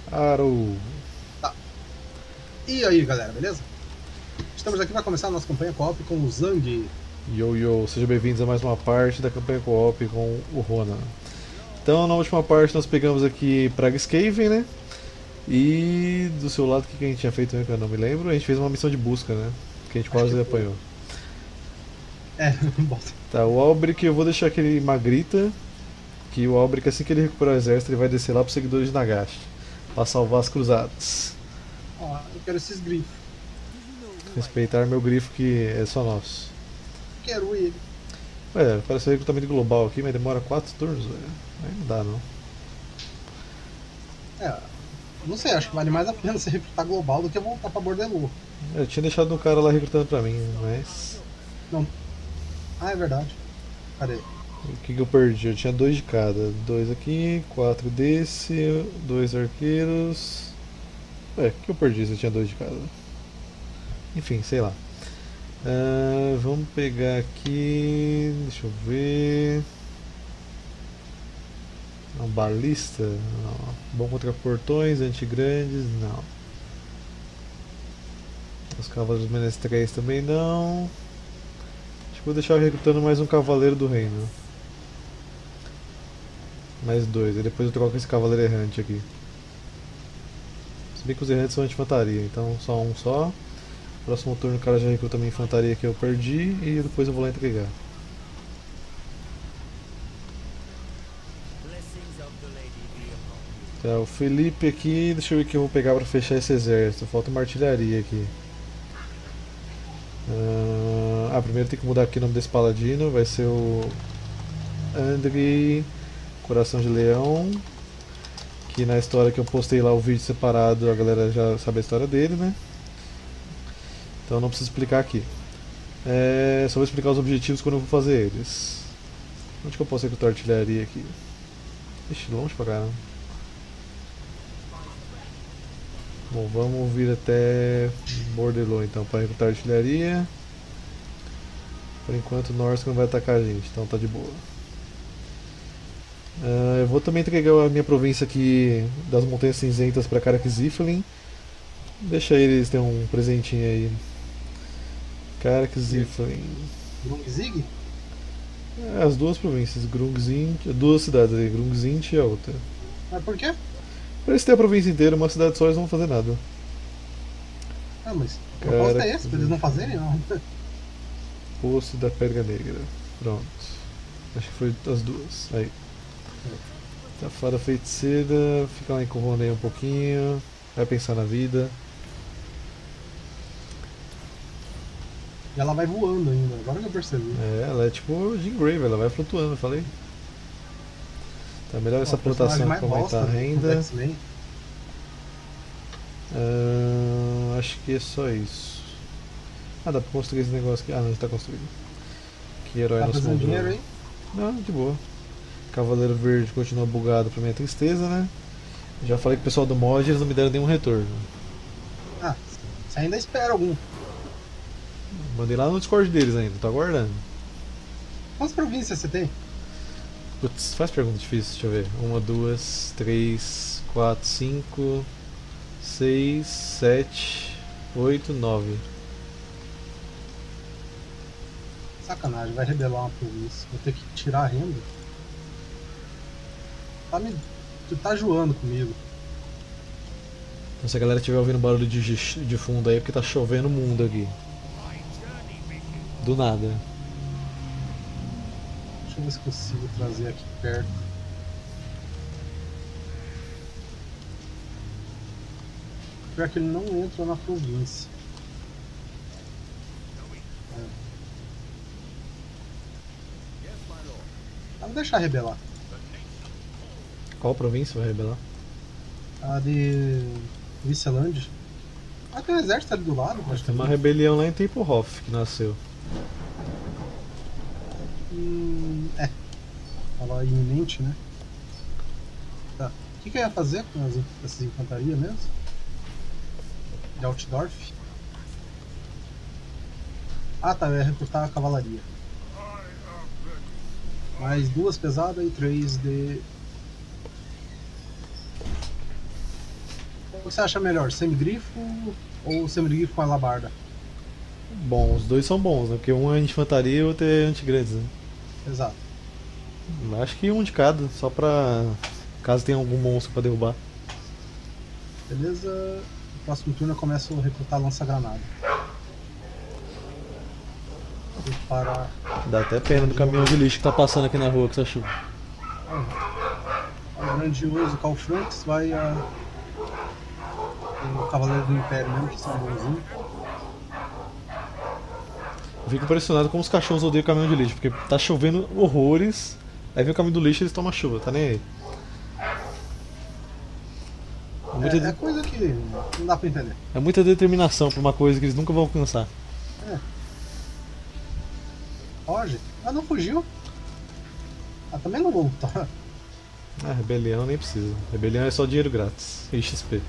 Arou! Tá. E aí, galera, beleza? Estamos aqui para começar a nossa campanha co-op com o Zang. Yo yo, sejam bem-vindos a mais uma parte da campanha co-op com o Ronan. Então, na última parte nós pegamos aqui Pragscaven, né? E do seu lado, o que a gente tinha feito mesmo, que eu não me lembro? A gente fez uma missão de busca, né? Que a gente Acho que quase foi. apanhou. Bota. Tá, o Albric eu vou deixar aquele Magrita, que o Albric, assim que ele recuperar o exército, ele vai descer lá pros seguidores de Nagash, pra salvar as cruzadas. Ó, eu quero esses grifos. Respeitar meu grifo que é só nosso. Quero ele. Ué, parece recrutamento global aqui, mas demora 4 turnos, velho. Aí não dá não. É, não sei, acho que vale mais a pena você recrutar global do que voltar pra Bordelô. Eu tinha deixado um cara lá recrutando pra mim, mas. Não. Ah, é verdade. Cadê? O que eu perdi? Eu tinha 2 de cada. 2 aqui, 4 desse, 2 arqueiros. Ué, o que eu perdi se eu tinha 2 de cada? Enfim, sei lá. Vamos pegar aqui. Deixa eu ver. Uma balista? Não. Bom contra portões, antigrandes? Não. Os cavaleiros menestréis também não. Acho que vou deixar recrutando mais um cavaleiro do reino. Mais 2, e depois eu troco esse cavaleiro errante aqui. Se bem que os errantes são anti-infantaria, então só um só. Próximo turno o cara já recruta minha infantaria que eu perdi e depois eu vou lá entregar. Tá, o Felipe aqui, deixa eu ver o que eu vou pegar pra fechar esse exército. Falta uma artilharia aqui. Primeiro tem que mudar aqui o nome desse paladino, vai ser o Andrei Coração de Leão. Que na história que eu postei lá o vídeo separado, a galera já sabe a história dele, né? Então não preciso explicar aqui. Só vou explicar os objetivos quando eu vou fazer eles. Onde que eu posso recrutar artilharia aqui? Ixi, longe pra caramba. Bom, vamos vir até Bordelô então para recrutar artilharia. Por enquanto o Norsk não vai atacar a gente, então tá de boa. Eu vou também entregar a minha província aqui das Montanhas Cinzentas para Karak-Ziflin. Deixa eles ter um presentinho aí. Karak-Ziflin. Grungzig? As duas províncias, Grungzint, duas cidades aí, Grungzint e a outra. Mas por quê? Pra eles terem a província inteira, uma cidade só eles não vão fazer nada. Ah, mas o propósito é esse, pra eles não Karak-Ziflin. fazerem, não. Poço da Pedra Negra. Pronto. Acho que foi as duas. Aí. Tá fora feiticeira, fica lá com o Ronei um pouquinho, vai pensar na vida. E ela vai voando ainda, agora que eu percebi. Ela é tipo Jean Grey, ela vai flutuando, eu falei. Tá melhor Ó, essa o personagem plantação mais pra aumentar bosta a do renda. X-Men. Acho que é só isso. Dá pra construir esse negócio aqui. Não, já tá construído. Que herói Tá nos precisando de mandou. dinheiro aí? Não, de boa. Cavaleiro Verde continua bugado pra minha tristeza, né? Já falei com o pessoal do mod, eles não me deram nenhum retorno. Ah, você ainda espera algum. Mandei lá no Discord deles ainda, tô aguardando. Quantas províncias você tem? Putz, faz pergunta difícil, deixa eu ver. 1, 2, 3, 4, 5, 6, 7, 8, 9. Sacanagem, vai rebelar uma província. Vou ter que tirar a renda. Tu tá zoando comigo. Então, se a galera estiver ouvindo barulho de fundo aí, é porque tá chovendo mundo aqui. Do nada. Deixa eu ver se consigo trazer aqui perto. Pior que ele não entra na província. Vamos deixar rebelar. Qual província vai rebelar? A de Viceland. Ah, tem um exército ali do lado, Mas acho tem que. uma rebelião lá em Tempelhof que nasceu. É. Tava iminente, né? Tá. O que eu ia fazer com essas infantarias mesmo? De Altdorf? Ah, tá. Eu ia recrutar a cavalaria. Mais 2 pesadas e 3 de O que você acha melhor, semigrifo ou semigrifo com alabarda? Bom, os dois são bons, né? Porque um é infantaria e o outro é antigrandes, né? Exato. Acho que um de cada, só pra caso tenha algum monstro pra derrubar. Beleza. No próximo turno eu começo a recrutar lança-granada. Para Dá até pena do caminhão de lixo que tá passando aqui na rua com essa chuva. o grandioso Carl Franks vai o Cavaleiro do Império mesmo, que são bonzinhos. Eu fico impressionado como os cachorros odeiam o caminhão de lixo, porque tá chovendo horrores, aí vem o caminhão do lixo e eles tomam chuva, tá nem aí. É coisa que não dá pra entender. É muita determinação pra uma coisa que eles nunca vão alcançar. Foge. Ah, não fugiu. Ah, também não vou lutar. Ah, rebelião nem precisa. Rebelião é só dinheiro grátis e XP.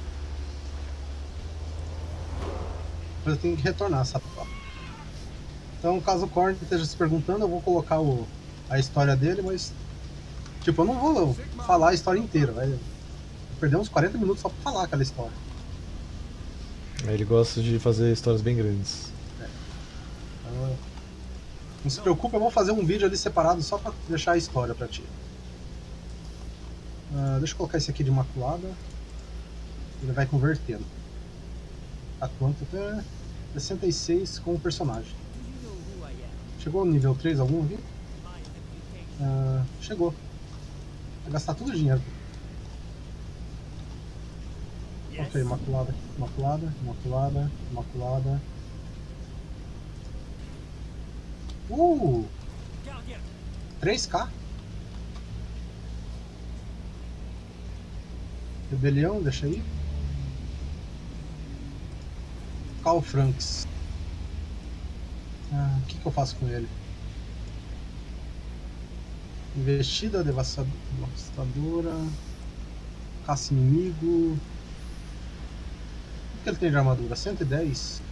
Mas eu tenho que retornar essa tropa. Então, caso o Korn esteja se perguntando, eu vou colocar a história dele, mas... Tipo, eu não vou falar a história inteira. Vai perder uns 40 minutos só pra falar aquela história. Ele gosta de fazer histórias bem grandes. Então, não se preocupe, eu vou fazer um vídeo ali separado só pra deixar a história pra ti. Deixa eu colocar esse aqui de Imaculada. Ele vai convertendo. A quanto? Até 66 com o personagem. Chegou no nível 3 algum aqui? Chegou. Vai gastar tudo o dinheiro. Ok, Imaculada, Imaculada, Imaculada, Imaculada. 3K. Rebelião, deixa aí. Carl Franks. O que eu faço com ele? Investida, devastadora. Caça inimigo. O que ele tem de armadura? 110.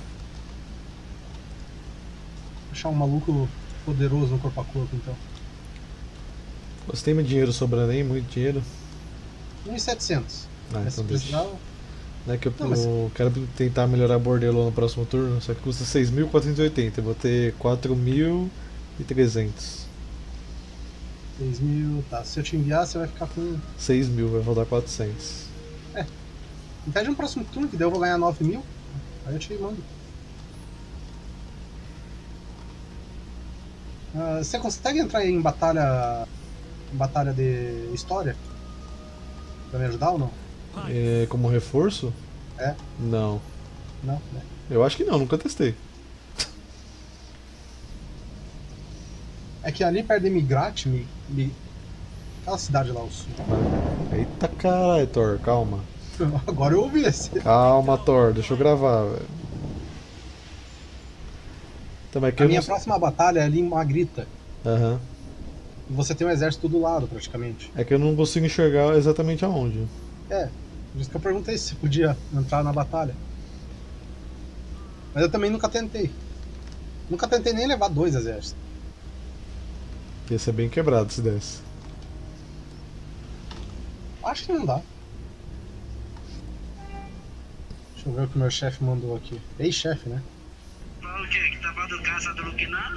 Achar um maluco poderoso no corpo a corpo, então. Você tem dinheiro sobrando aí? Muito dinheiro? 1.700. Então deixa. Não é que eu mas... quero tentar melhorar a Bordello no próximo turno, só que custa 6.480. Eu vou ter 4.300. 6.000, tá. Se eu te enviar, você vai ficar com... 6.000, vai rodar 400. Pede no próximo turno, que daí eu vou ganhar 9.000. Aí eu te mando. Você consegue entrar em batalha de história? Pra me ajudar ou não? Como reforço? É? Não. Não? Eu acho que não, nunca testei. É que ali perto de Migrate, aquela cidade lá, o sul. Eita caralho, Thor, calma. Agora eu ouvi esse. Calma, Thor, deixa eu gravar, velho. A minha próxima batalha é ali em Magrita. Aham. E você tem um exército do lado, praticamente. É que eu não consigo enxergar exatamente aonde. Por isso que eu perguntei se você podia entrar na batalha. Mas eu também nunca tentei. Nunca tentei nem levar 2 exércitos. Ia ser bem quebrado se desse. Acho que não dá. Deixa eu ver o que o meu chefe mandou aqui. Ex-chefe, né? Fala o quê? Que tava do casa do Luquiná?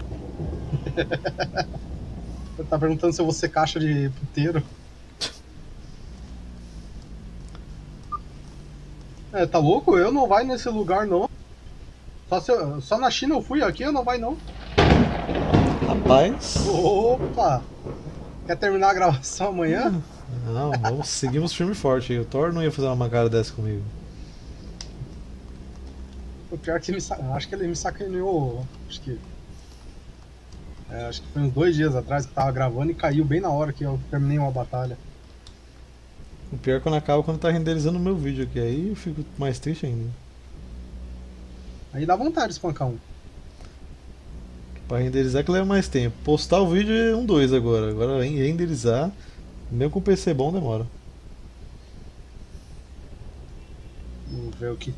Ele tá perguntando se eu vou ser caixa de puteiro. Tá louco? Eu não vai nesse lugar não. Só na China eu fui, aqui eu não vai não. Rapaz. Opa! Quer terminar a gravação amanhã? Não, seguimos firme e forte. O Thor não ia fazer uma mancada dessa comigo. O pior que acho que ele me sacaneou. Acho que foi uns 2 dias atrás que eu tava gravando e caiu bem na hora que eu terminei uma batalha. O pior é quando acaba quando tá renderizando o meu vídeo aqui. Aí eu fico mais triste ainda. Aí dá vontade de espancar um. Pra renderizar que leva mais tempo. Postar o vídeo é 2 agora. Agora renderizar, mesmo com o PC bom, demora. Vamos ver o que...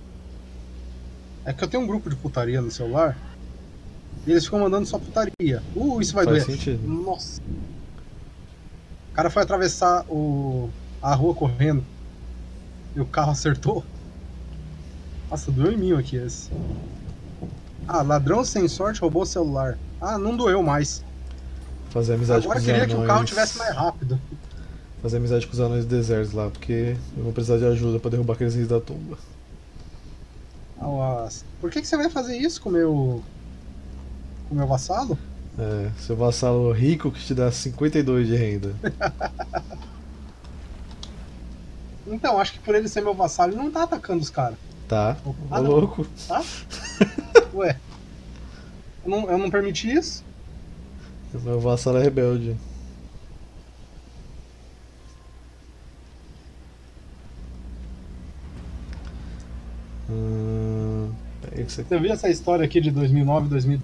É que eu tenho um grupo de putaria no celular e eles ficam mandando só putaria. Isso vai doer. Faz sentido. Nossa. O cara foi atravessar a rua correndo. E o carro acertou. Nossa, doeu em mim aqui esse. Ah, ladrão sem sorte roubou o celular. Ah, não doeu mais. Fazer amizade Agora com eu os queria que o carro anões. tivesse mais rápido. Fazer amizade com os anões desertos lá, porque eu vou precisar de ajuda pra derrubar aqueles reis da tumba. Ah, por que você vai fazer isso com o meu vassalo? É, seu vassalo rico que te dá 52 de renda. Então, acho que por ele ser meu vassalo, ele não tá atacando os caras. Tá, Ah, ô não. louco. Tá? Ué. Eu não permiti isso? Meu vassalo é rebelde. Peraí que Você viu essa história aqui de 2009, 2000?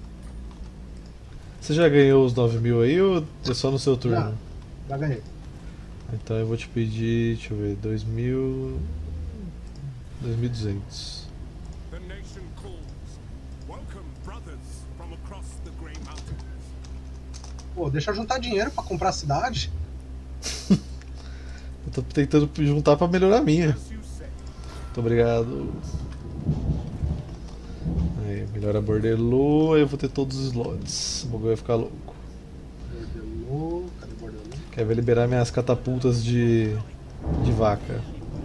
Você já ganhou os 9.000 aí ou é só no seu turno? Já ganhei. Então eu vou te pedir, deixa eu ver, 2.000... 2.200. The nation calls. Welcome, brothers from across the Grey Mountains. Pô, deixa eu juntar dinheiro pra comprar a cidade. Eu tô tentando juntar pra melhorar a minha. As you say, Muito obrigado. Aí, melhora bordelô, aí eu vou ter todos os slots. O bagulho vai ficar louco. Bordelô, cadê o bordelô? Quero ver liberar minhas catapultas de vaca.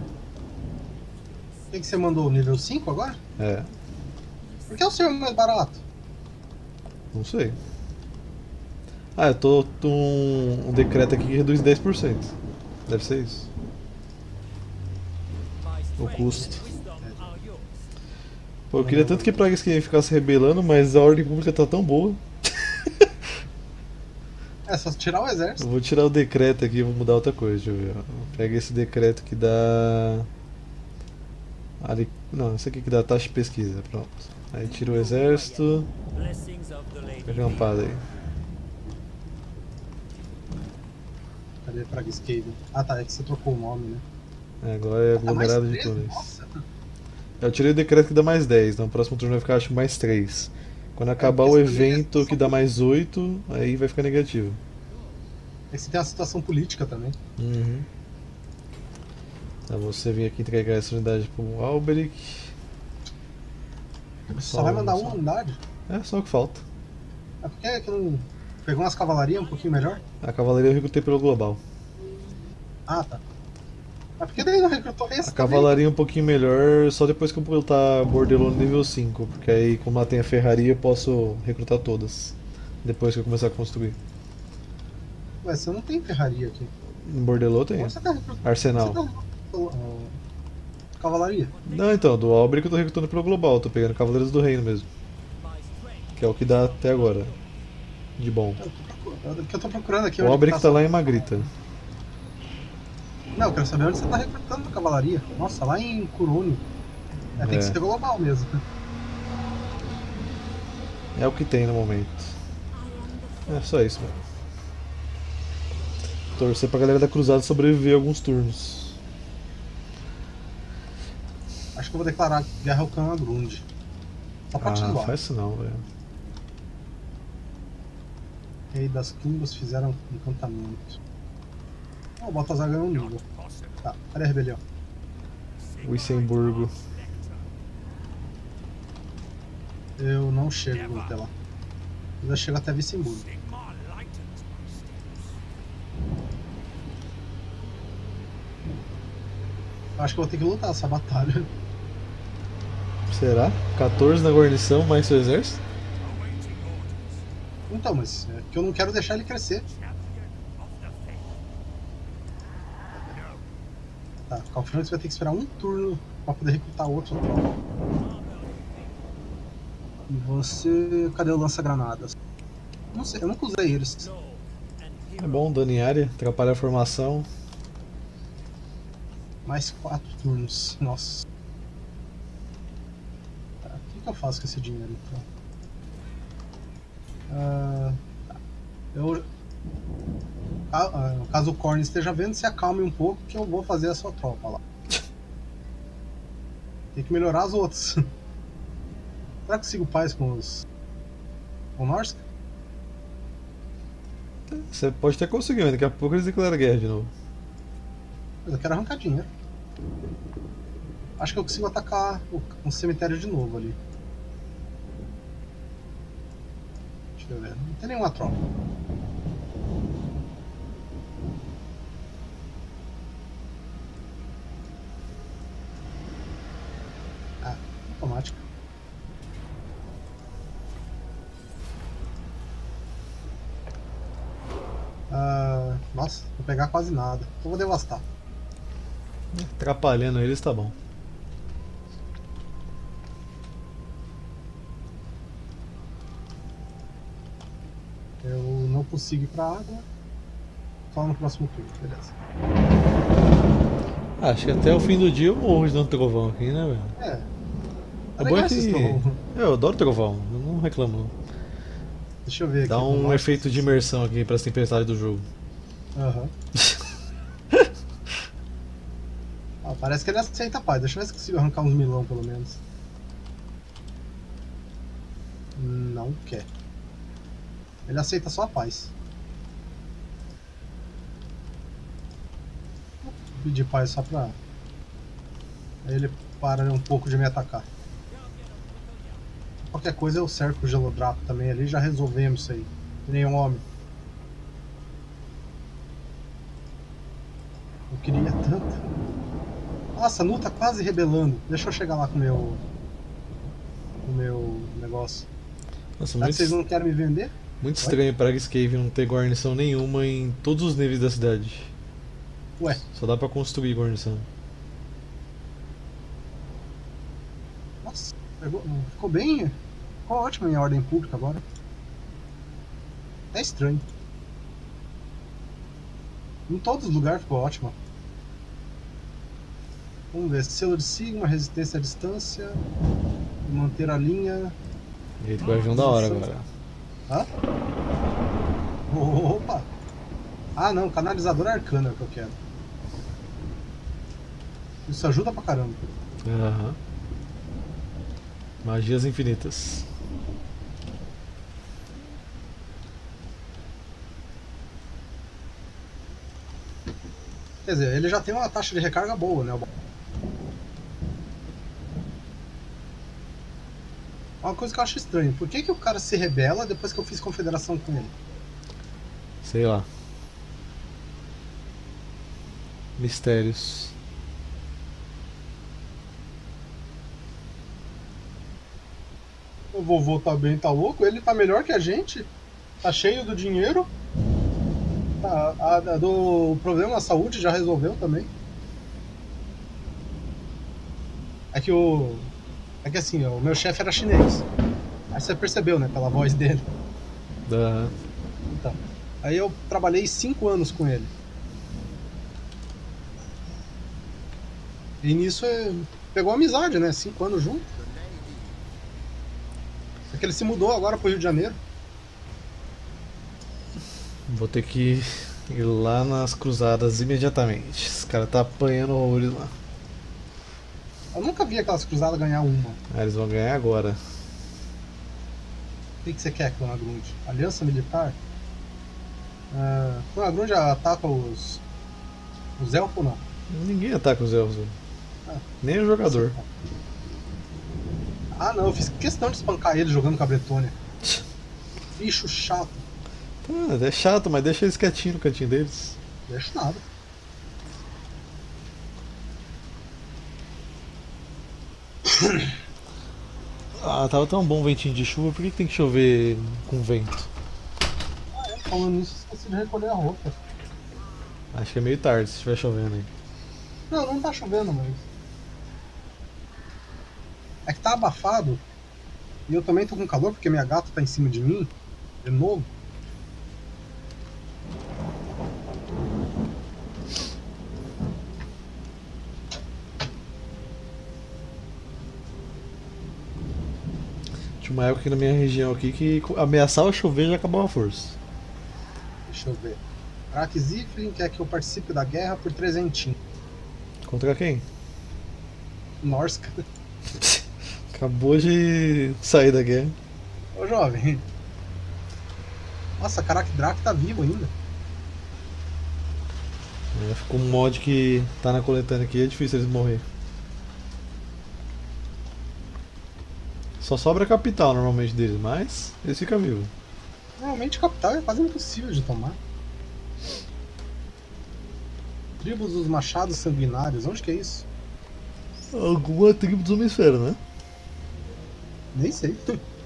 O que você mandou? Nível 5 agora? É, Por que o seu é mais barato? não sei. Ah, eu tô um decreto aqui que reduz 10%. Deve ser isso. O custo. Pô, eu queria tanto que Praga Skin ficasse rebelando, mas a ordem pública tá tão boa. É só tirar o exército. Eu vou tirar o decreto aqui e vou mudar outra coisa, deixa eu ver. Ó. Pega esse decreto que dá. Ali... Não, esse aqui que dá taxa de pesquisa, pronto. Aí tira o exército. Pega uma pada aí. Cadê Praga Escape? Ah tá, é que você trocou o nome, né? É, agora é Tá mais aglomerado de 13? túneis. Nossa. Eu tirei o decreto que dá mais 10, então o próximo turno vai ficar acho mais 3. Quando acabar o porque esse também é evento que dá mais 8, aí vai ficar negativo. É que você tem a situação política também. Uhum. Então você vir aqui entregar essa unidade pro Alberic. Só vai mandar uma unidade? É só o que falta. É porque que não pegou umas cavalarias um pouquinho melhor? A cavalaria eu recrutei pelo global. Ah tá. Mas por que daí não recrutou esse? A cavalaria um pouquinho melhor só depois que eu botar bordelô no nível 5, porque aí como lá tem a ferraria eu posso recrutar todas. Depois que eu começar a construir. Também? Ué, você não tem ferraria aqui. No bordelô tem. Como você tá recrutando? Arsenal. Você tá recrutando, cavalaria? Não, então, do Alberic eu tô recrutando pelo global, tô pegando Cavaleiros do Reino mesmo. Que é o que dá até agora. De bom. O que eu tô procurando aqui. O onde Alberic que tá lá em Magrita. Não, eu quero saber onde você tá recrutando a cavalaria. Nossa, lá em Kurune. É, tem que É. ser global mesmo. É o que tem no momento. É só isso, mano. Torcer pra galera da cruzada sobreviver alguns turnos. Acho que eu vou declarar guerra ao Clã Grund. Só pra te Ah, zoar. faz isso não, velho. Rei das Tumbas fizeram encantamento. Oh, o Baltazar ganhou um nível. Tá, cadê a rebelião? Wissemburgo. Eu não chego até lá. Eu já chego até Vissemburgo. Sigmar lightens my steps. Acho que eu vou ter que lutar essa batalha. Será? 14 na guarnição, mais seu exército? Awaiting orders. Então, mas é que eu não quero deixar ele crescer. Champion of the faith. Tá, Calfranx vai ter que esperar um turno pra poder recrutar outro tropa. E você. Cadê o lança-granadas? Não sei, eu nunca usei eles. É bom, dano em área, atrapalha a formação. Mais 4 turnos. Nossa. Tá, o que eu faço com esse dinheiro então? Tá. Caso o Korn esteja vendo, se acalme um pouco que eu vou fazer a sua tropa lá. Tem que melhorar as outras. Será que eu consigo paz com os. com o Norsk? Você pode até conseguir, mas daqui a pouco eles declaram guerra de novo. Mas eu quero arrancar dinheiro. Acho que eu consigo atacar um cemitério de novo ali. Deixa eu ver. Não tem nenhuma tropa. Ah, automática. Nossa, vou pegar quase nada. Eu vou devastar. Atrapalhando eles, tá bom. Eu não consigo ir pra água. Só no próximo turno, beleza. Acho que até o fim do dia eu morro de dando trovão aqui, né, velho? É. O bom é que. Eu adoro trovão, eu não reclamo não. Deixa eu ver aqui. Dá um efeito de imersão aqui para as tempestades do jogo. Aham. Parece que ele aceita a paz. Deixa eu ver se consigo arrancar uns milão pelo menos. Não quer. Ele aceita só a paz. Vou pedir paz só pra... Aí ele para um pouco de me atacar. Qualquer coisa eu cerco o Gelodraco também ali, já resolvemos isso aí. Nenhum homem. Eu queria tanto. Nossa, a Nu tá quase rebelando. Deixa eu chegar lá com o meu negócio. Nossa, Será que vocês não querem me vender? Muito estranho para Cave não ter guarnição nenhuma em todos os níveis da cidade. Ué. Só dá pra construir guarnição. Nossa, ficou bem. Ficou ótimo em ordem pública agora. É estranho. Em todos os lugares ficou ótimo. Vamos ver, selo de Sigma, resistência à distância, manter a linha. Eita, Guardião da hora agora. Hã? Opa! Ah não, canalizador arcano é o que eu quero. Isso ajuda pra caramba. Aham. Magias infinitas. Quer dizer, ele já tem uma taxa de recarga boa, né? Uma coisa que eu acho estranho, por que o cara se rebela depois que eu fiz confederação com ele? Sei lá. Mistérios. O vovô tá bem, tá louco, ele tá melhor que a gente, tá cheio do dinheiro, o problema da saúde já resolveu também. É que assim, o meu chefe era chinês, aí você percebeu, né, pela voz dele. Então, aí eu trabalhei 5 anos com ele. E nisso pegou amizade, né, 5 anos junto. É que ele se mudou agora pro Rio de Janeiro. Vou ter que ir lá nas cruzadas imediatamente. Esse cara tá apanhando horrores lá. Eu nunca vi aquelas cruzadas ganhar uma. Eles vão ganhar agora. O que você quer, Clona Grund? Aliança militar? Clona Grund ataca os elfos ou não? Ninguém ataca os elfos. Ah, nem o jogador. Ah não, eu fiz questão de espancar ele jogando com a Bretônia. Bicho chato. É chato, mas deixa eles quietinhos no cantinho deles. Deixa nada. Ah, tava tão bom o ventinho de chuva, por que tem que chover com vento? Falando nisso, esqueci de recolher a roupa. Acho que é meio tarde se estiver chovendo aí. Não tá chovendo, mas... É que tá abafado. E eu também tô com calor porque minha gata tá em cima de mim. De novo. Tinha uma época aqui na minha região aqui que ameaçava chover e já acabava a força. Deixa eu ver. Arak Zifrin quer que eu participe da guerra por 300. Contra quem? Norska. Acabou de sair da guerra. Ô jovem. Nossa, Karak Drak tá vivo ainda. Ficou um mod que tá na coletânea aqui, é difícil eles morrer. Só sobra a capital normalmente deles, mas eles ficam vivos. Normalmente capital é quase impossível de tomar. Tribos dos machados sanguinários, onde que é isso? Alguma tribo dos hemisférios, né? Nem sei.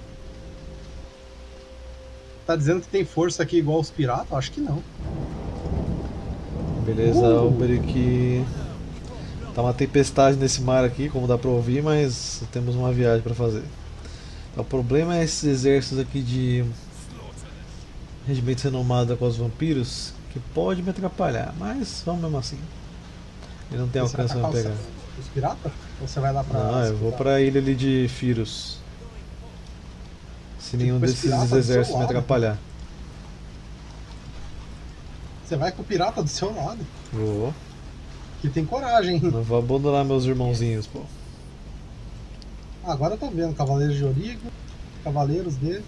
Tá dizendo que tem força aqui igual os piratas? Acho que não. Beleza, Alberic. Tá uma tempestade nesse mar aqui, como dá pra ouvir, mas temos uma viagem pra fazer. O problema é esses exércitos aqui de regimentos renomados com os vampiros, que pode me atrapalhar, mas vamos mesmo assim. Ele não tem Você vai alcance pra me atacar pegar. os piratas? Ou você vai lá pra... Não, eu vou pra ilha ali de Firos. Se nenhum com esse desses pirata do seu exércitos me lado. atrapalhar. Você vai com o pirata do seu lado. Vou. Que tem coragem. Não vou abandonar meus irmãozinhos, pô. Agora eu tô vendo. Cavaleiros de Origo. Cavaleiros dele.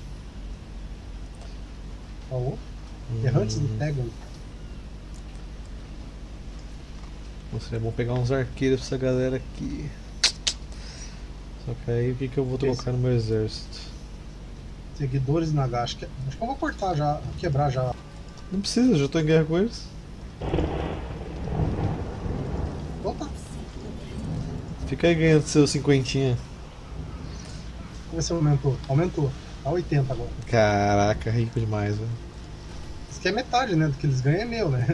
Ó, Errantes do Tegan. Seria bom pegar uns arqueiros pra essa galera aqui. Só que aí o que eu vou trocar no meu exército? Seguidores de Nagash. Acho que eu vou cortar já. Quebrar já. Não precisa, já tô em guerra com eles. Então tá. Fica aí ganhando seus cinquentinha. Vamos ver se aumentou. Aumentou. Tá 80 agora. Caraca, rico demais, velho. Isso que é metade, né? Do que eles ganham é meu, né?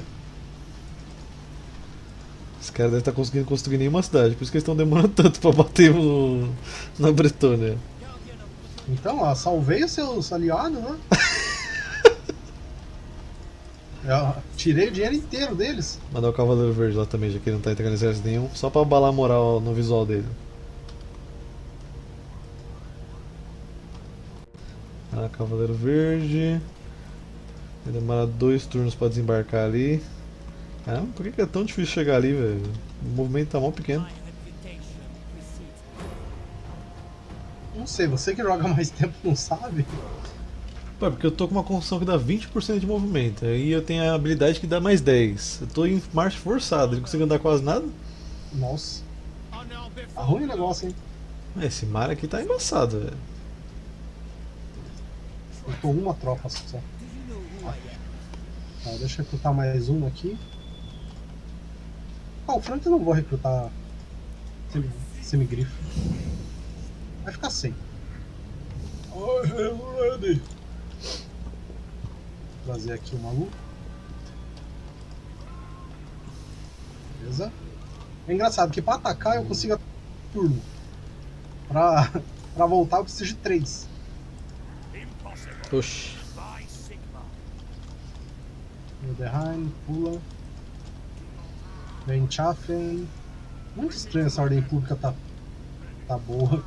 Os caras devem estar conseguindo construir nenhuma cidade, por isso que eles estão demorando tanto pra bater na Bretônia. Então, ó, salvei os seus aliados, né? Eu tirei o dinheiro inteiro deles. Mandar o Cavaleiro Verde lá também, já que ele não tá entregando exército nenhum, só pra abalar a moral no visual dele. Ah, Cavaleiro Verde. Vai demorar 2 turnos pra desembarcar ali. Caramba, por que é tão difícil chegar ali, velho? O movimento tá mó pequeno. Não sei, você que joga mais tempo não sabe. Pô, porque eu tô com uma construção que dá 20% de movimento. Aí eu tenho a habilidade que dá mais 10. Eu tô em marcha forçada, não consigo andar quase nada. Nossa. Tá ruim o negócio, hein? Esse mar aqui tá embaçado, velho. Eu tô uma tropa só. Tá, deixa eu recrutar mais um aqui. Ah, o Frank eu não vou recrutar semigrifo. Vai ficar sem. Trazer aqui o maluco. Beleza. É engraçado que pra atacar eu consigo turno. Pra voltar eu preciso de 3. Oxi. Wilderheim, pula. Venchafen. Muito estranho essa ordem pública tá boa.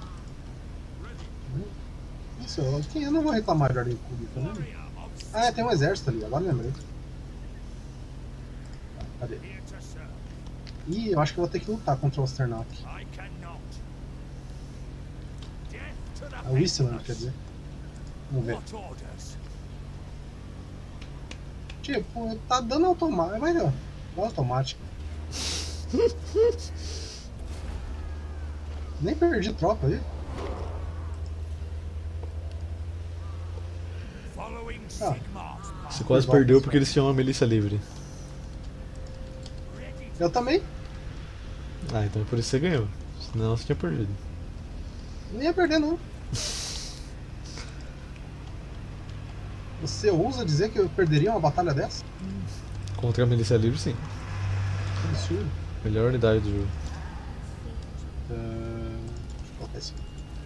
Isso, eu não vou reclamar de ordem pública, né? Ah, tem um exército ali, agora lembrei. Cadê? Ih, eu acho que eu vou ter que lutar contra o Osternak. A Whistland, quer dizer. Vamos ver. Tipo, tá dando automático. Vai dar automático. Nem perdi tropa ali. Ah, Você quase perdeu porque eles tinham uma milícia livre. eu também. Ah, então é por isso que você ganhou. Senão você tinha perdido. Não ia perder, não. Você ousa dizer que eu perderia uma batalha dessa? Contra a milícia livre, sim. Que absurdo. Melhor unidade do jogo. Deixa eu colocar isso.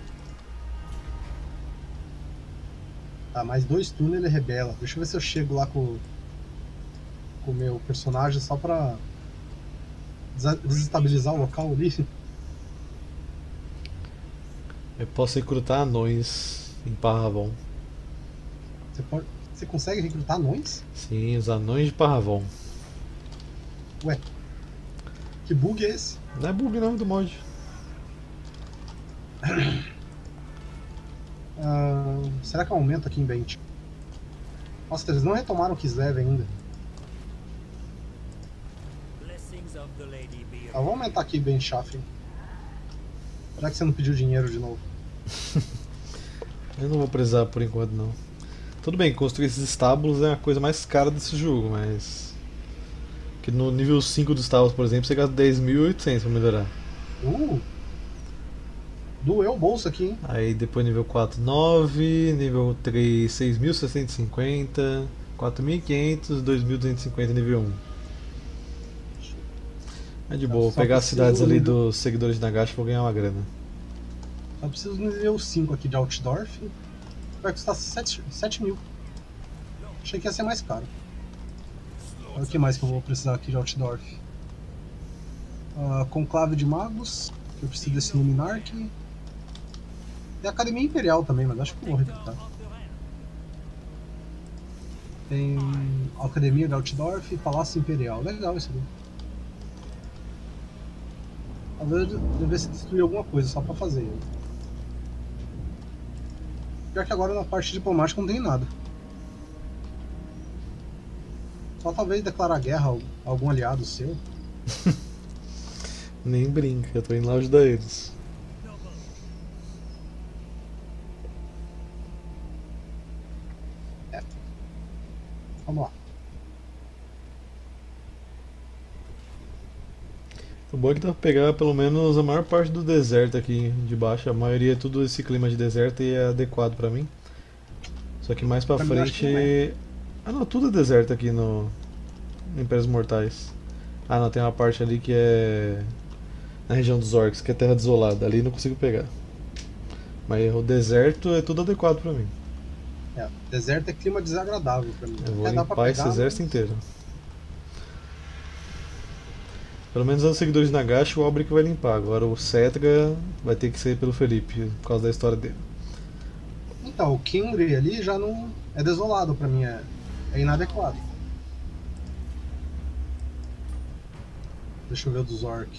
Tá, mais 2 turnos ele rebela. Deixa eu ver se eu chego lá com o meu personagem só pra desestabilizar o local ali. Eu posso recrutar anões em Parravon. Você consegue recrutar anões? Sim, os anões de Parravon. Ué, que bug é esse? Não é bug não do mod. Será que aumenta aqui em Bent? Nossa, eles não retomaram o Kislev ainda. vou aumentar aqui bem Chaff. Já que você não pediu dinheiro de novo. Eu não vou precisar por enquanto não. Tudo bem, construir esses estábulos é a coisa mais cara desse jogo, mas... Que no nível 5 dos estábulos, por exemplo, você gasta 10.800 pra melhorar. Doeu o bolso aqui, hein? Aí depois nível 4, 9, nível 3, 6.650, 4.500, 2.250 nível 1. É de boa, vou Só pegar as preciso cidades ali nível- dos seguidores de Nagashi e vou ganhar uma grana. Só preciso do nível 5 aqui de Altdorf. Vai custar 7 mil. Achei que ia ser mais caro. Olha o que mais que eu vou precisar aqui de Altdorf. Conclave de Magos. Que eu preciso desse Luminark. E a Academia Imperial também, mas acho que eu vou recrutar. Tem a Academia de Altdorf e Palácio Imperial. Legal isso aqui. Talvez eu devesse destruir alguma coisa só pra fazer ele. Pior que agora na parte diplomática não tem nada. Só talvez declarar guerra a algum aliado seu. Nem brinca, eu tô indo lá ajudar eles. Vamos lá. O bom é que dá pra pegar pelo menos a maior parte do deserto aqui de baixo. A maioria é tudo esse clima de deserto e é adequado pra mim. Só que mais pra Pra mim, acho que não frente. Ah não, tudo é deserto aqui no Impérios Mortais. Ah não, tem uma parte ali que é na região dos orcs, que é terra desolada. Ali não consigo pegar. Mas o deserto é tudo adequado pra mim. Deserto é clima desagradável pra mim. Eu vou Até dá pra limpar esse pegar, exército mas- inteiro. Pelo menos os seguidores de Nagashi o Albric vai limpar. Agora o Cetra vai ter que ser pelo Felipe, por causa da história dele. Então, o Kingri ali já não é desolado pra mim, é inadequado. Deixa eu ver o dos Orc.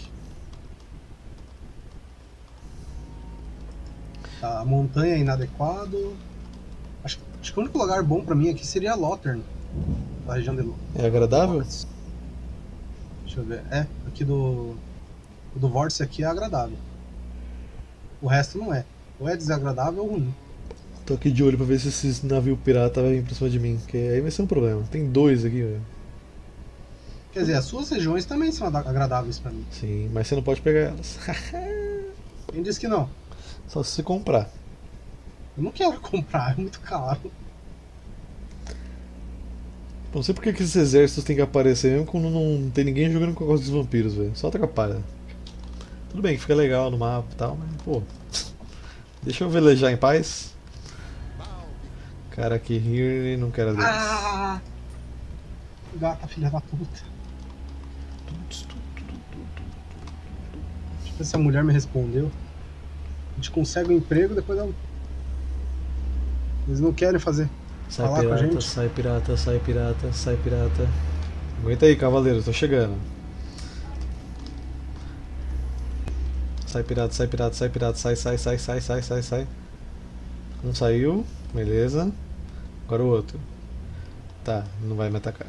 Tá, a montanha é inadequado. Acho que o único lugar bom pra mim aqui seria a Lothern, da região de É agradável? Deixa eu ver. Aqui o do Vórtice aqui é agradável. O resto não é. Ou é desagradável ou ruim. Tô aqui de olho pra ver se esses navios pirata vai vir pra cima de mim, que aí vai ser um problema. Tem dois aqui, velho. Quer dizer, as suas regiões também são agradáveis pra mim. Sim, mas você não pode pegar elas. Quem disse que não? Só se você comprar. Eu não quero comprar, é muito caro. Não sei porque que esses exércitos têm que aparecer mesmo quando não tem ninguém jogando com a Costa dos Vampiros, velho. Só atrapalha. Tudo bem que fica legal no mapa e tal, mas pô. Deixa eu velejar em paz. Cara que rir não quero Deus. Ah! Gata, filha da puta. Deixa eu ver se a mulher me respondeu. A gente consegue um emprego, depois ela... Eles não querem fazer. Sai falar com a pirata, gente. sai pirata, sai pirata, sai pirata. Aguenta aí, cavaleiro, tô chegando. Sai pirata, sai pirata, sai pirata, sai, sai, sai, sai, sai, sai, sai. Um saiu, beleza. Agora o outro. Tá, não vai me atacar.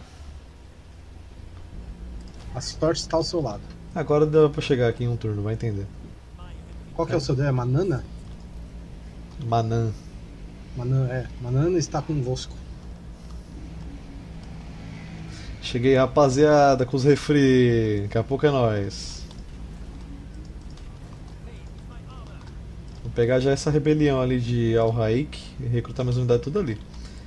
A sorte está ao seu lado. Agora dá pra chegar aqui em um turno, vai entender. Qual que é o seu deus? É Manana? Manan. Manana está convosco. Cheguei, rapaziada, com os refri. Daqui a pouco é nóis. Vou pegar já essa rebelião ali de Al-Raik e recrutar minhas unidades tudo ali.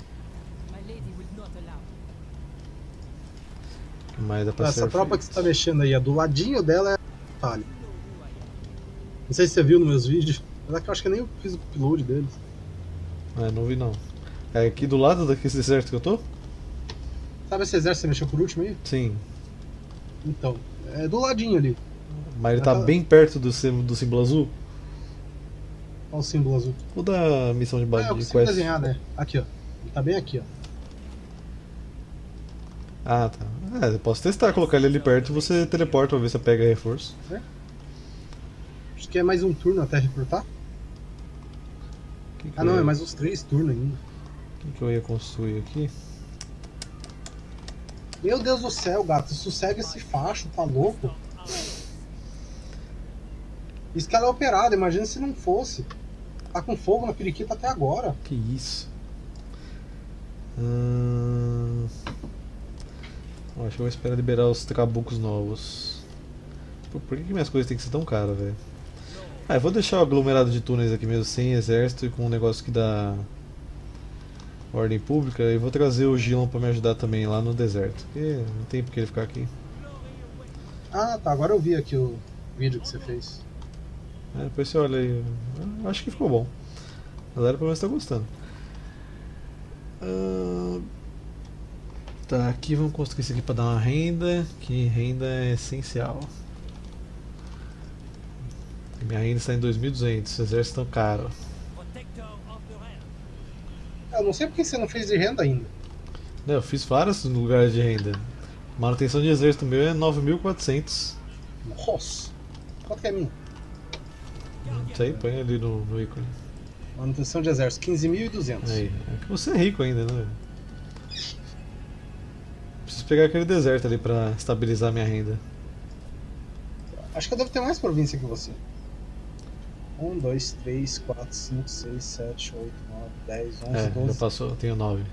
O que mais dá pra Essa ser tropa que feito? você está mexendo aí, do ladinho dela é Talho. Não sei se você viu nos meus vídeos, mas é que eu acho que nem eu fiz o upload deles. É, não vi não. É aqui do lado desse deserto que eu tô? Sabe esse exército que você mexeu por último aí? Sim. Então, é do ladinho ali. Mas ele tá Aquela- bem perto do símbolo azul? Olha o símbolo azul. Ou da missão de Eu base de consigo quest? desenhar, né? Aqui, ó. Ele tá bem aqui, ó. Ah, tá. É, eu posso testar, colocar ele ali perto e você teleporta pra ver se pega reforço. Acho que é mais um turno até recrutar. Que que Ah eu não, ia- é mais uns 3 turnos ainda. O que eu ia construir aqui? Meu Deus do céu, gato, sossega esse facho, tá louco? Isso que ela é operada, imagina se não fosse. Tá com fogo na periquita até agora. Que isso? Acho que eu vou esperar liberar os trabucos novos. Por que minhas coisas têm que ser tão caras, velho? Ah, eu vou deixar o aglomerado de túneis aqui mesmo, sem exército e com um negócio que dá ordem pública. E vou trazer o Gilon pra me ajudar também lá no deserto. Porque não tem por que ele ficar aqui. Ah, tá. Agora eu vi aqui o vídeo que você fez. Depois você olha aí. Acho que ficou bom. A galera pelo menos tá gostando. Tá, aqui vamos construir isso aqui pra dar uma renda. Que renda é essencial. Minha renda está em 2.200, os exércitos estão caros. Eu não sei porque você não fez de renda ainda. Eu fiz vários lugares de renda. Manutenção de exército meu é 9.400. Nossa! Quanto que é minha? Isso aí, põe ali no ícone. Manutenção de exército, 15.200. Aí, é que você é rico ainda, né? Preciso pegar aquele deserto ali pra estabilizar minha renda. Acho que eu devo ter mais província que você. 1, 2, 3, 4, 5, 6, 7, 8, 9, 10, 11, Já 12. passou, eu tenho 9.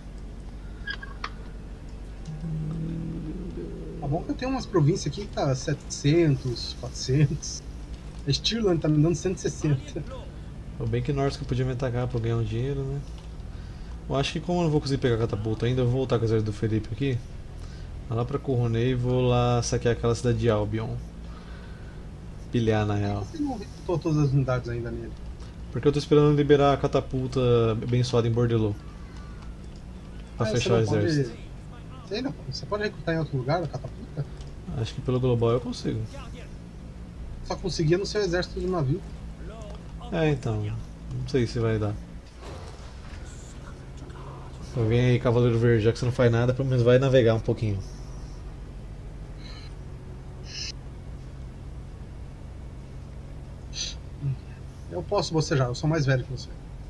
Tá bom que eu tenho umas províncias aqui que tá 700, 400. A Stirland tá me dando 160. O bem que Norsk podia me atacar pra eu ganhar um dinheiro, né? Eu acho que como eu não vou conseguir pegar a catapulta ainda, eu vou voltar com o exército do Felipe aqui. Vou lá pra Corronei e vou lá saquear aquela cidade de Albion. Pilhar na real. Você não recrutou todas as unidades ainda nele? Porque eu tô esperando liberar a catapulta abençoada em Bordelot. Pra fechar o exército. Você pode recrutar em outro lugar a catapulta? Acho que pelo global eu consigo. Só conseguia no seu exército de navio. Então. Não sei se vai dar. Vem aí, Cavaleiro Verde, já que você não faz nada, pelo menos vai navegar um pouquinho. Eu posso bocejar, eu sou mais velho que você.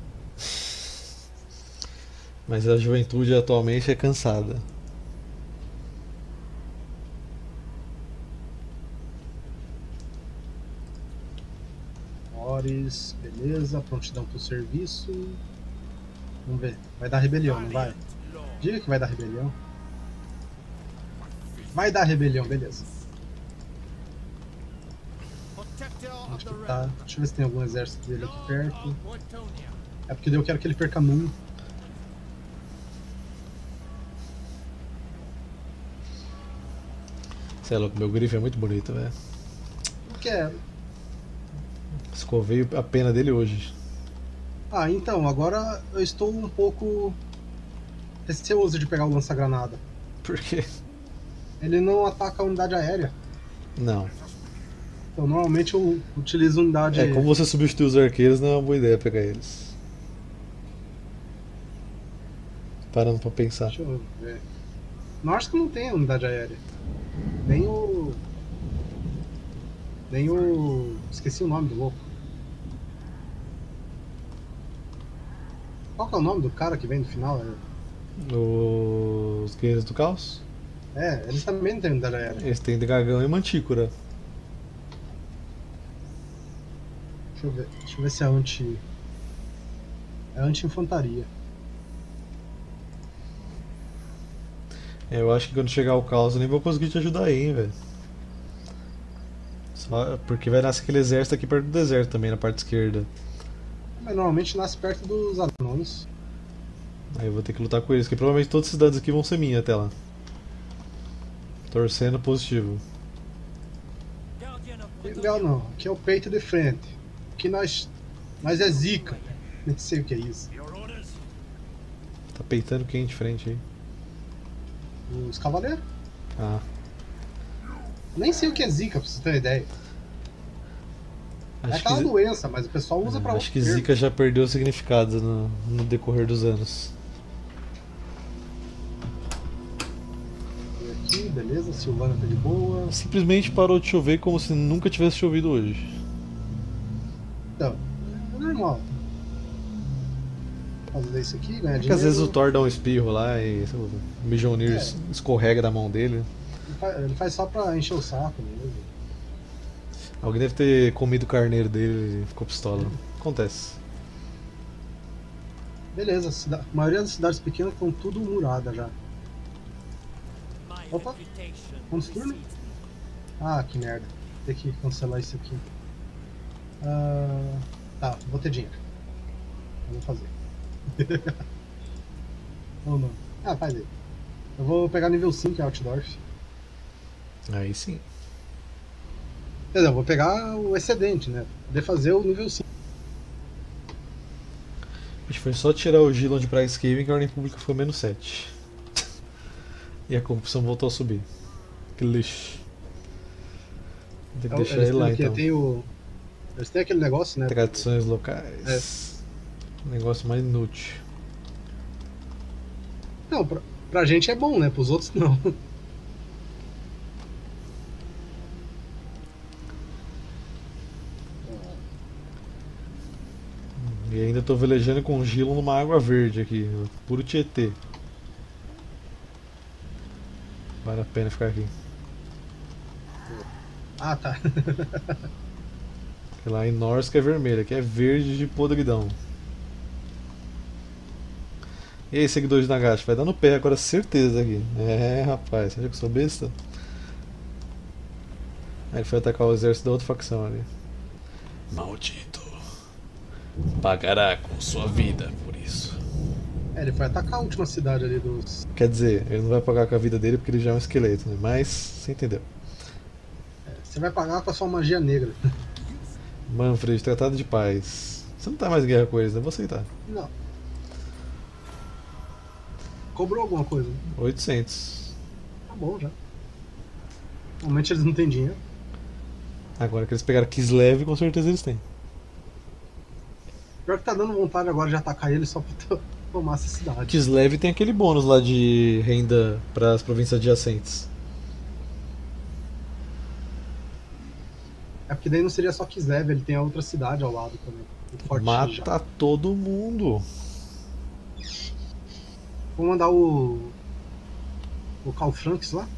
Mas a juventude atualmente é cansada. Boris, beleza, prontidão pro serviço. Vamos ver, vai dar rebelião, não vai? Diga que vai dar rebelião. Vai dar rebelião, beleza. Acho que tá. Deixa eu ver se tem algum exército dele aqui perto. É porque daí eu quero que ele perca muito. Você é louco, meu grife é muito bonito, velho. Eu quero. Escovei a pena dele hoje. Ah, então, agora eu estou um pouco receoso de pegar o lança-granada. Por quê? Ele não ataca a unidade aérea. Não. Então, normalmente eu utilizo unidade... Como você substitui os arqueiros, não é uma boa ideia pegar eles. Parando pra pensar. Deixa eu ver. Norsk não tem unidade aérea. Nem o... Esqueci o nome do louco. Qual que é o nome do cara que vem no final? Os Guerreiros do Caos? Eles também não têm unidade aérea. Eles têm dragão e mantícora. Deixa eu ver se é anti... É anti-infantaria. Eu acho que quando chegar o caos eu nem vou conseguir te ajudar aí, hein, velho. Só porque vai nascer aquele exército aqui perto do deserto também, na parte esquerda. Mas normalmente nasce perto dos anões. Aí eu vou ter que lutar com eles, porque provavelmente todas as cidades aqui vão ser minhas até lá. Torcendo positivo. Legal não, aqui é o peito de frente. Aqui nós é zica. Nem sei o que é isso. Tá peitando quem de frente aí? Os cavaleiros? Ah. Nem sei o que é zica, pra você ter uma ideia. É Acho aquela que, doença, mas o pessoal usa pra acho outro que termo. Zika já perdeu o significado no decorrer dos anos. E aqui, beleza, Silvana tá de boa. Simplesmente parou de chover como se nunca tivesse chovido hoje. Então, é normal. Fazer isso aqui, ganhar É que dinheiro. às vezes o Thor dá um espirro lá e o Mjolnir escorrega da mão dele. Ele faz só pra encher o saco mesmo. Alguém deve ter comido o carneiro dele e ficou pistola. Acontece. Beleza, a maioria das cidades pequenas estão tudo muradas já. Opa, vamos turno? Ah, que merda. Tem que cancelar isso aqui. Tá, vou ter dinheiro. Eu vou fazer. Ou não? Ah, faz aí. Eu vou pegar nível 5 em Outdoors. Aí sim. Quer dizer, eu vou pegar o excedente, né? Poder fazer o nível 5. Bicho, foi só tirar o Gilon de Praguescaven que a ordem pública ficou menos 7. E a corrupção voltou a subir. Que lixo. Tem que deixar ele lá então. Eles têm aquele negócio, né? Tradições locais. Negócio mais inútil. Não, pra gente é bom, né? Pros outros não. E ainda tô velejando com Gilon numa água verde aqui. Puro Tietê. Vale a pena ficar aqui. Ah, tá. Porque lá em Norsk é vermelho, aqui é verde de podridão. E aí, seguidores de Nagashi, vai dar no pé agora, certeza aqui. É, rapaz, você acha que eu sou besta? Aí ele foi atacar o exército da outra facção ali. Maldito. Pagará com sua vida por isso. Ele foi atacar a última cidade ali dos. Quer dizer, ele não vai pagar com a vida dele porque ele já é um esqueleto, né? Mas, você entendeu. Você vai pagar com a sua magia negra. Manfred, tratado de paz. Você não tá mais em guerra com eles, né? Vou aceitar. Não. Cobrou alguma coisa? 800. Tá bom já. Normalmente eles não têm dinheiro. Agora que eles pegaram Kislev, com certeza eles têm. Pior que tá dando vontade agora de atacar eles só pra tomar essa cidade. Kislev tem aquele bônus lá de renda para as províncias adjacentes. É porque daí não seria só Kislev, ele tem a outra cidade ao lado também. O Forte Mata já. todo mundo. Vou mandar o Karl Franks lá.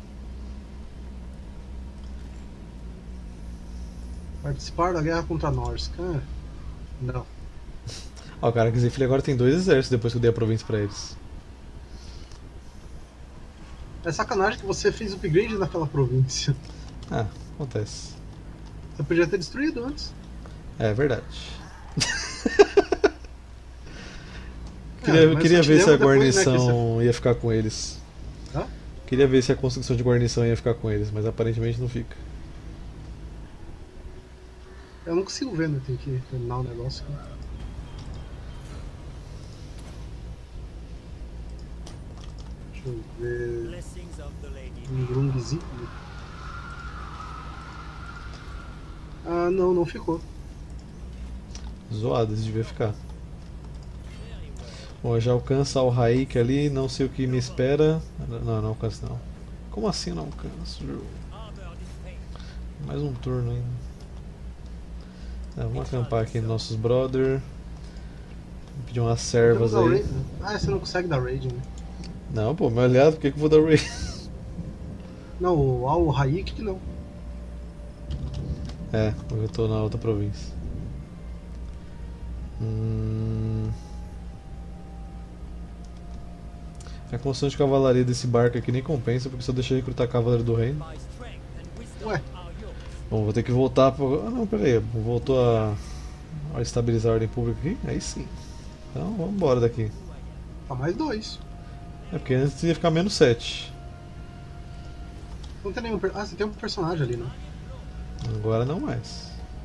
Participar da guerra contra Norsk. Não. Ó, o cara Kislev agora tem 2 exércitos depois que eu dei a província pra eles. É sacanagem que você fez upgrade naquela província. Ah, acontece. Você podia ter destruído antes. É verdade. Mas Queria só te ver se a lembro depois, né, que guarnição ia ficar com eles. Hã? Queria ver se a construção de guarnição ia ficar com eles, mas aparentemente não fica. Eu não consigo ver, né? Tem que terminar o negócio. Deixa eu ver. Blessings of the lady. Um grungzinho. Ah, não ficou. Zoado, esse devia ficar. Bom, já alcança o Raik ali, não sei o que me espera. Não alcança não. Como assim não alcanço? Mais um turno ainda. Vamos acampar aqui nos nossos brother. Vou pedir umas servas Podemos dar aí. raid, né? Ah, você não consegue dar raid, né? Não, pô, meu aliado, por que eu vou dar raid? Não, o Raik que não. É, eu tô na outra província. A construção de cavalaria desse barco aqui nem compensa, porque se eu deixar recrutar cavaleiro do reino. My strength and wisdom Ué. are yours. Bom, vou ter que voltar pro. Ah não, pera aí, voltou a estabilizar a ordem pública aqui? Aí sim. Então vamos embora daqui. Tá mais 2. É porque antes ia ficar menos 7. Não tem nenhum. Ah, você tem um personagem ali, né? Agora não mais.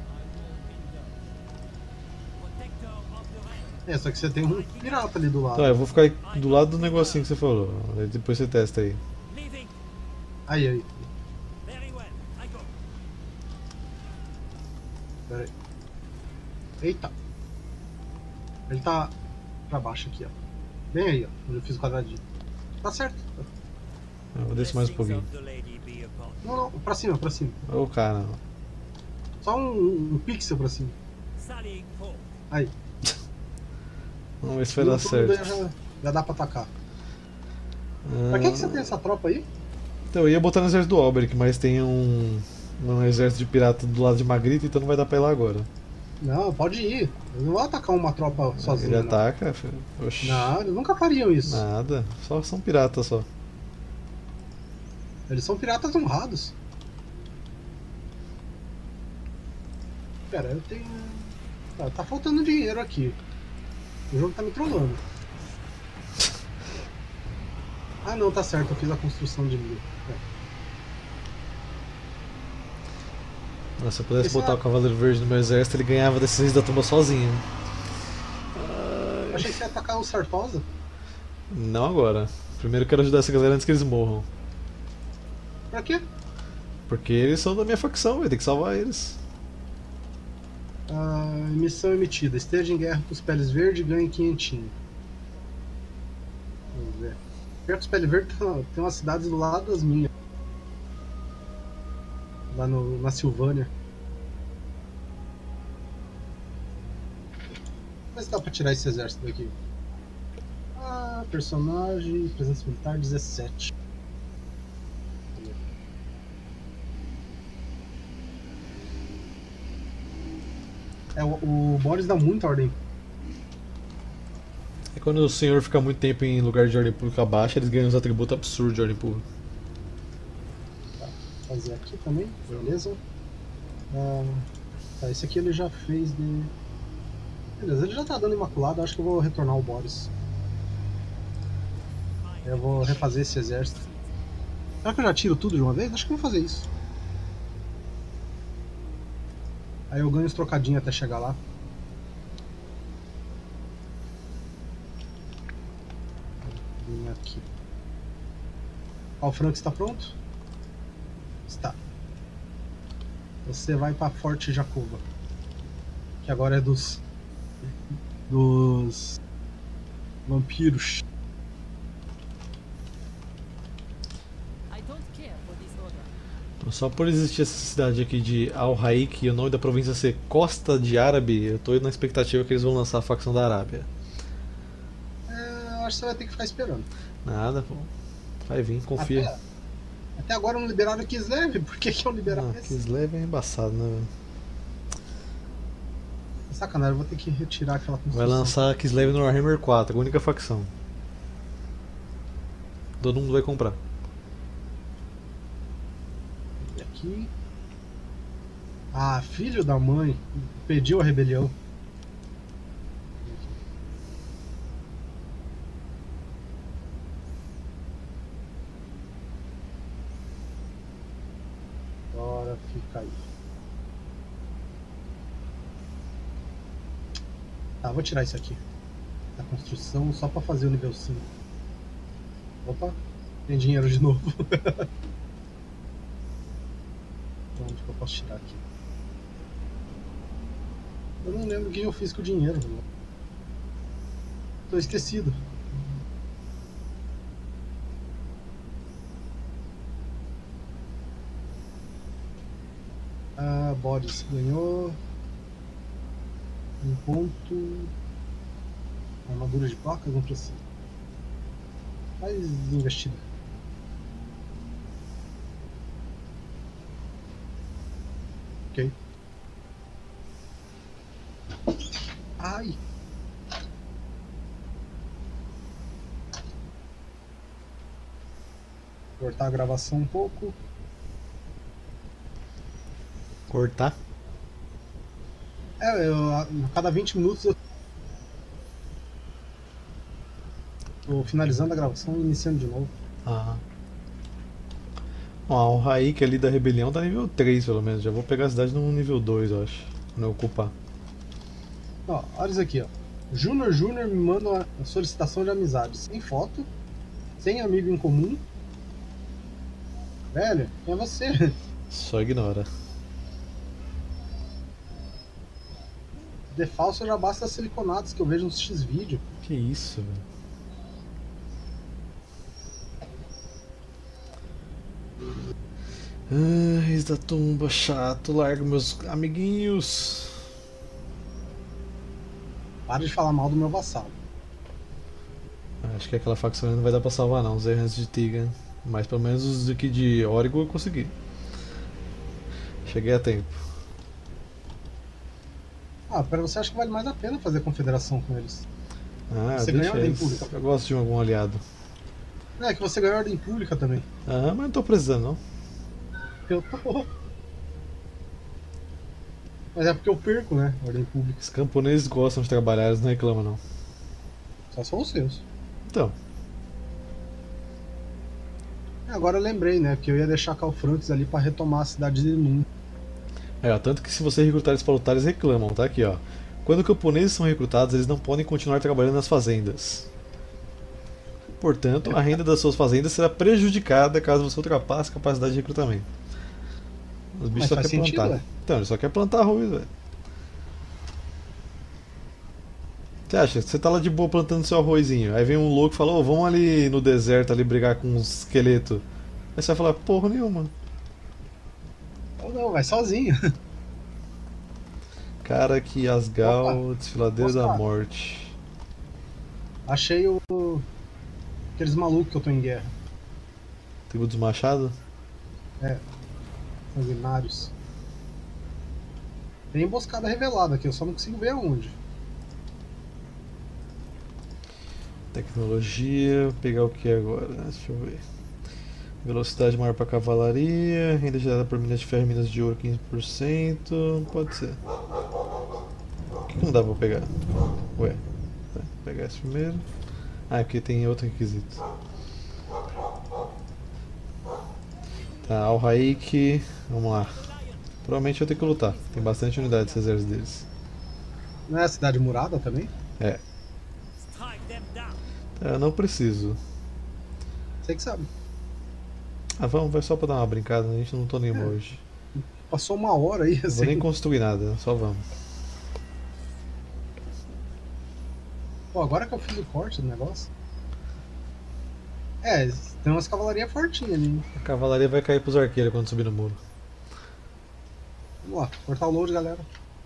Protector of the realm. É, só que você tem um pirata ali do lado. Então, eu vou ficar aí do lado do negocinho que você falou. Aí depois você testa aí. Leaving. Aí. Very well. I go. Pera aí. Eita. Ele tá pra baixo aqui, ó. Bem aí, ó. Onde eu fiz o quadradinho. Tá certo. Eu vou descer mais um Blessings pouquinho. of the lady be upon you. Não, pra cima. Ô cara. Só um pixel pra cima. Sallying forth. Aí. Vamos ver se vai dar Tudo bem, certo. já dá pra atacar. Pra que você tem essa tropa aí? Então, eu ia botar no exército do Alberic, mas tem um Um exército de pirata do lado de Magritte, então não vai dar pra ir lá agora. Não, pode ir. Eu não vou atacar uma tropa sozinho. Ele não. ataca, filho. Oxi. Não, eles nunca fariam isso. Nada, só são piratas só. Eles são piratas honrados. Pera, eu tenho. Tá faltando dinheiro aqui. O jogo tá me trollando. Ah não, tá certo, eu fiz a construção de 1000. Nossa, se eu pudesse Esse botar é- o Cavaleiro Verde no meu exército, ele ganhava desses reis da tumba sozinho. Eu achei que você ia atacar o Sartosa. Não agora. Primeiro eu quero ajudar essa galera antes que eles morram. Pra quê? Porque eles são da minha facção, vai ter que salvar eles. Missão emitida. Esteja em guerra com os Peles Verdes e ganhe 500. Vamos ver. Perto dos Peles Verdes tem umas cidades do lado das minhas. Lá na Silvânia. Mas dá pra tirar esse exército daqui. Personagem, presença militar 17. O Boris dá muita ordem. É quando o senhor fica muito tempo em lugar de ordem pública baixa, eles ganham uns atributos absurdos de ordem pública. Fazer aqui também, beleza. Tá, esse aqui ele já fez de. Beleza, ele já tá dando imaculado, acho que eu vou retornar o Boris. Eu vou refazer esse exército. Será que eu já tiro tudo de uma vez? Acho que eu vou fazer isso. Aí eu ganho os trocadinhos até chegar lá. Vim aqui. Ó, o Frank está pronto? Está. Você vai para Forte Jacoba. Que agora é dos vampiros. I don't care for this order. Só por existir essa cidade aqui de Al-Raik e o nome da província ser Costa de Árabe, eu tô na expectativa que eles vão lançar a facção da Arábia. Acho que você vai ter que ficar esperando. Nada, pô. Vai vir, confia. Até agora não liberaram o Kislev. Por que eu liberaram Ah, esse? Kislev é embaçado, né, velho? Sacanagem, eu vou ter que retirar aquela construção. Vai lançar Kislev no Warhammer 4, a única facção. Todo mundo vai comprar. E aqui. Ah, filho da mãe. Pediu a rebelião. Agora fica aí. Tá, vou tirar isso aqui da construção só pra fazer o nível 5. Opa, tem dinheiro de novo. Onde que eu posso tirar aqui? Eu não lembro o que eu fiz com o dinheiro. Mano. Tô esquecido. Boris ganhou um ponto. Armadura de placas, não precisa. Faz investida. Ok. Ai! Cortar a gravação um pouco. Cortar? A cada 20 minutos eu tô finalizando a gravação e iniciando de novo. Ah. Ó, o Raik ali da rebelião tá nível 3 pelo menos. Já vou pegar a cidade no nível 2, eu acho. Quando eu ocupar. Ó, olha isso aqui, ó. Júnior me manda uma solicitação de amizade. Sem foto, sem amigo em comum. Velho, quem é você? Só ignora. De falso já basta siliconados que eu vejo nos X-Vídeo. Que isso, velho. Ah, Reis da tumba, chato, larga meus amiguinhos. Para de falar mal do meu vassalo. Acho que aquela facção não vai dar pra salvar não, os errantes de Tigan. Mas pelo menos os aqui de Origo eu consegui. Cheguei a tempo. Ah, pra você acha que vale mais a pena fazer confederação com eles. Ah, Você ganhou deixa ordem eles. pública. Eu gosto de algum aliado. É que você ganhou ordem pública também. Ah, mas não tô precisando não. Eu tô. Mas é porque eu perco, né? Ordem pública. Os camponeses gostam de trabalhar, eles não reclamam não. Só são os seus. Então, Agora eu lembrei, né? Que eu ia deixar Calfranques ali pra retomar a cidade de Num. ó, tanto que se você recrutar eles para lutar, eles reclamam, tá aqui ó. Quando camponeses são recrutados, eles não podem continuar trabalhando nas fazendas. Portanto, a renda das suas fazendas será prejudicada caso você ultrapasse a capacidade de recrutamento. Os bichos Mas só faz querem sentido, plantar. ué. Então, ele só quer plantar arroz, velho. Você acha? Você tá lá de boa plantando seu arrozinho. Aí vem um louco e fala, ô, vamos ali no deserto ali brigar com uns esqueletos. Aí você vai falar, porra nenhuma. Ou não, vai sozinho. Cara que Asgal, desfiladeiro da Oscar. morte. Achei aqueles malucos que eu tô em guerra. Tribo dos Machados? Sanguinários. Tem emboscada revelada aqui, eu só não consigo ver aonde. Tecnologia, pegar o que agora? Deixa eu ver. Velocidade maior para cavalaria, renda gerada por minas de ferro e minas de ouro 15%. Pode ser. O que não dá pra pegar? Ué, tá, vou pegar esse primeiro. Ah, aqui tem outro requisito. Tá, Al-Haik, vamos lá. Provavelmente eu tenho que lutar, tem bastante unidade desse exército deles. Não é a cidade murada também? É, Tie them down. eu não preciso. Você que sabe. Ah, vamos, vai só pra dar uma brincada, a gente não tô nenhuma hoje. Passou uma hora aí, Não vou nem assim. construir nada, só vamos. Pô, agora que eu fiz o corte do negócio. É, tem umas cavalarias fortinhas ali, hein? A cavalaria vai cair pros arqueiros quando subir no muro. Vamos lá, cortar o load, galera.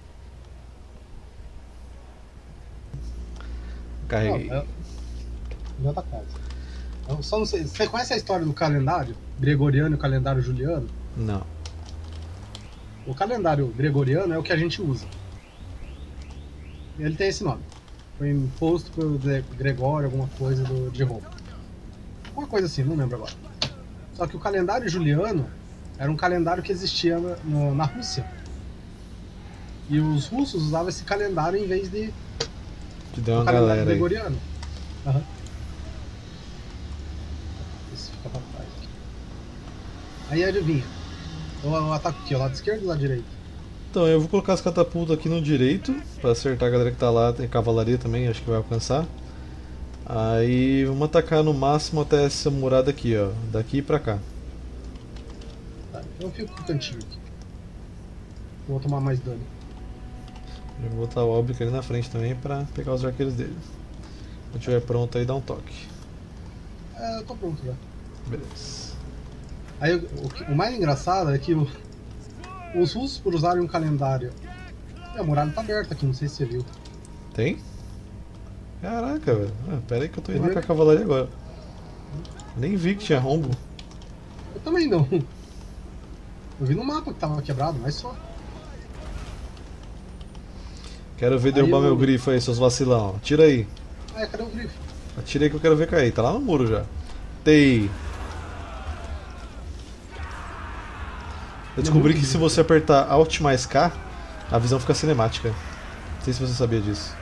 Carreguei. Não, já tá quase. Eu só não sei. Você conhece a história do calendário gregoriano e o calendário juliano? Não. O calendário gregoriano é o que a gente usa. Ele tem esse nome. Foi imposto pelo Gregório, alguma coisa de Roma. Uma coisa assim, não lembro agora. Só que o calendário juliano era um calendário que existia na Rússia. E os russos usavam esse calendário em vez de Te deu o uma calendário galera aí. gregoriano. Aham. Isso fica pra trás aqui. Aí adivinha. Eu ataco aqui, ó, lado esquerdo ou lado direito? Então, eu vou colocar as catapultas aqui no direito, pra acertar a galera que tá lá. Tem cavalaria também, acho que vai alcançar. Aí vamos atacar no máximo até essa murada aqui, ó. Daqui pra cá. Tá, então eu fico com o cantinho aqui. Eu vou tomar mais dano. Eu vou botar o Albric ali na frente também pra pegar os arqueiros dele. Quando estiver pronto aí, dá um toque. É, eu tô pronto já. Beleza. Aí o mais engraçado é que os russos, por usarem um calendário. A muralha tá aberta aqui, não sei se você viu. Tem? Caraca, velho. Ah, pera aí que eu tô indo Tá lá com a vendo? cavalaria agora. Nem vi que tinha rombo. Eu também não. Eu vi no mapa que tava quebrado, mas só. Quero ver derrubar eu- meu grifo aí, seus vacilão. Tira aí. Ah, cadê o grifo? Atira aí que eu quero ver cair. Tá lá no muro já. Tei. Eu descobri que se você apertar Alt mais K, a visão fica cinemática. Não sei se você sabia disso.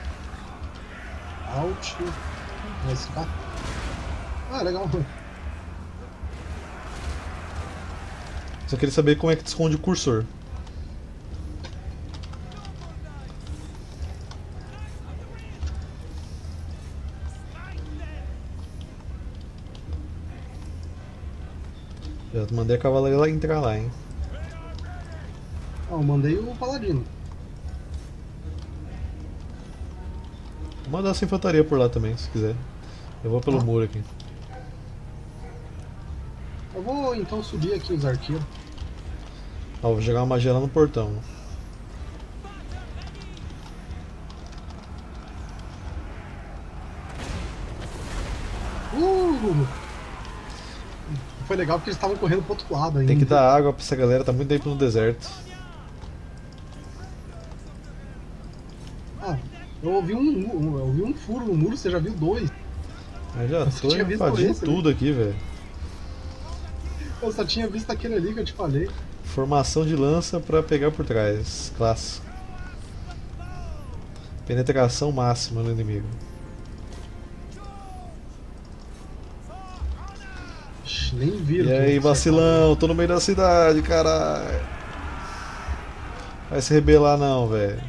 Alt. Mas tá. Ah, legal. Só queria saber como é que tu esconde o cursor. Já mandei a cavalaria lá entrar lá, hein. Ah, eu mandei o paladino. Vou mandar essa infantaria por lá também, se quiser. Eu vou pelo muro aqui. Eu vou então subir aqui os arqueiros. Ó, vou jogar uma magia lá no portão. foi legal porque eles estavam correndo pro outro lado ainda. Tem que dar água pra essa galera, tá muito tempo no deserto. Ah, eu ouvi um furo no muro, você já viu 2. Eu já Você tô tinha visto invadindo esse, tudo aqui, velho. Eu só tinha visto aquele ali que eu te falei. Formação de lança pra pegar por trás. Clássico. Penetração máxima no inimigo. Ixi, nem viram. E que aí, eu vacilão, tô no meio da cidade, caralho. Vai se rebelar não, velho.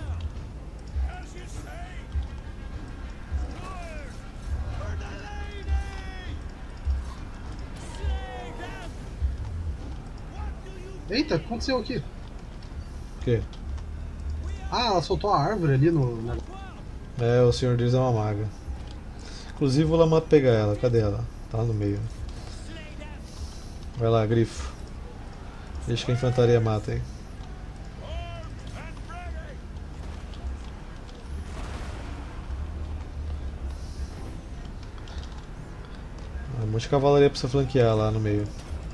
Eita, o que aconteceu aqui? O quê? Ah, ela soltou a árvore ali no. É, o senhor deles é uma maga. Inclusive vou lá pegar ela, cadê ela? Tá lá no meio. Vai lá, grifo. Deixa que a infantaria mata, hein. Um monte de cavalaria pra você flanquear lá no meio.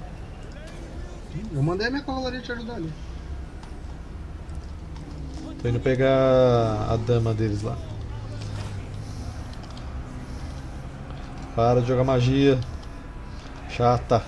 Eu mandei a minha cavalaria te ajudar ali. Tô indo pegar a dama deles lá. Para de jogar magia. Chata.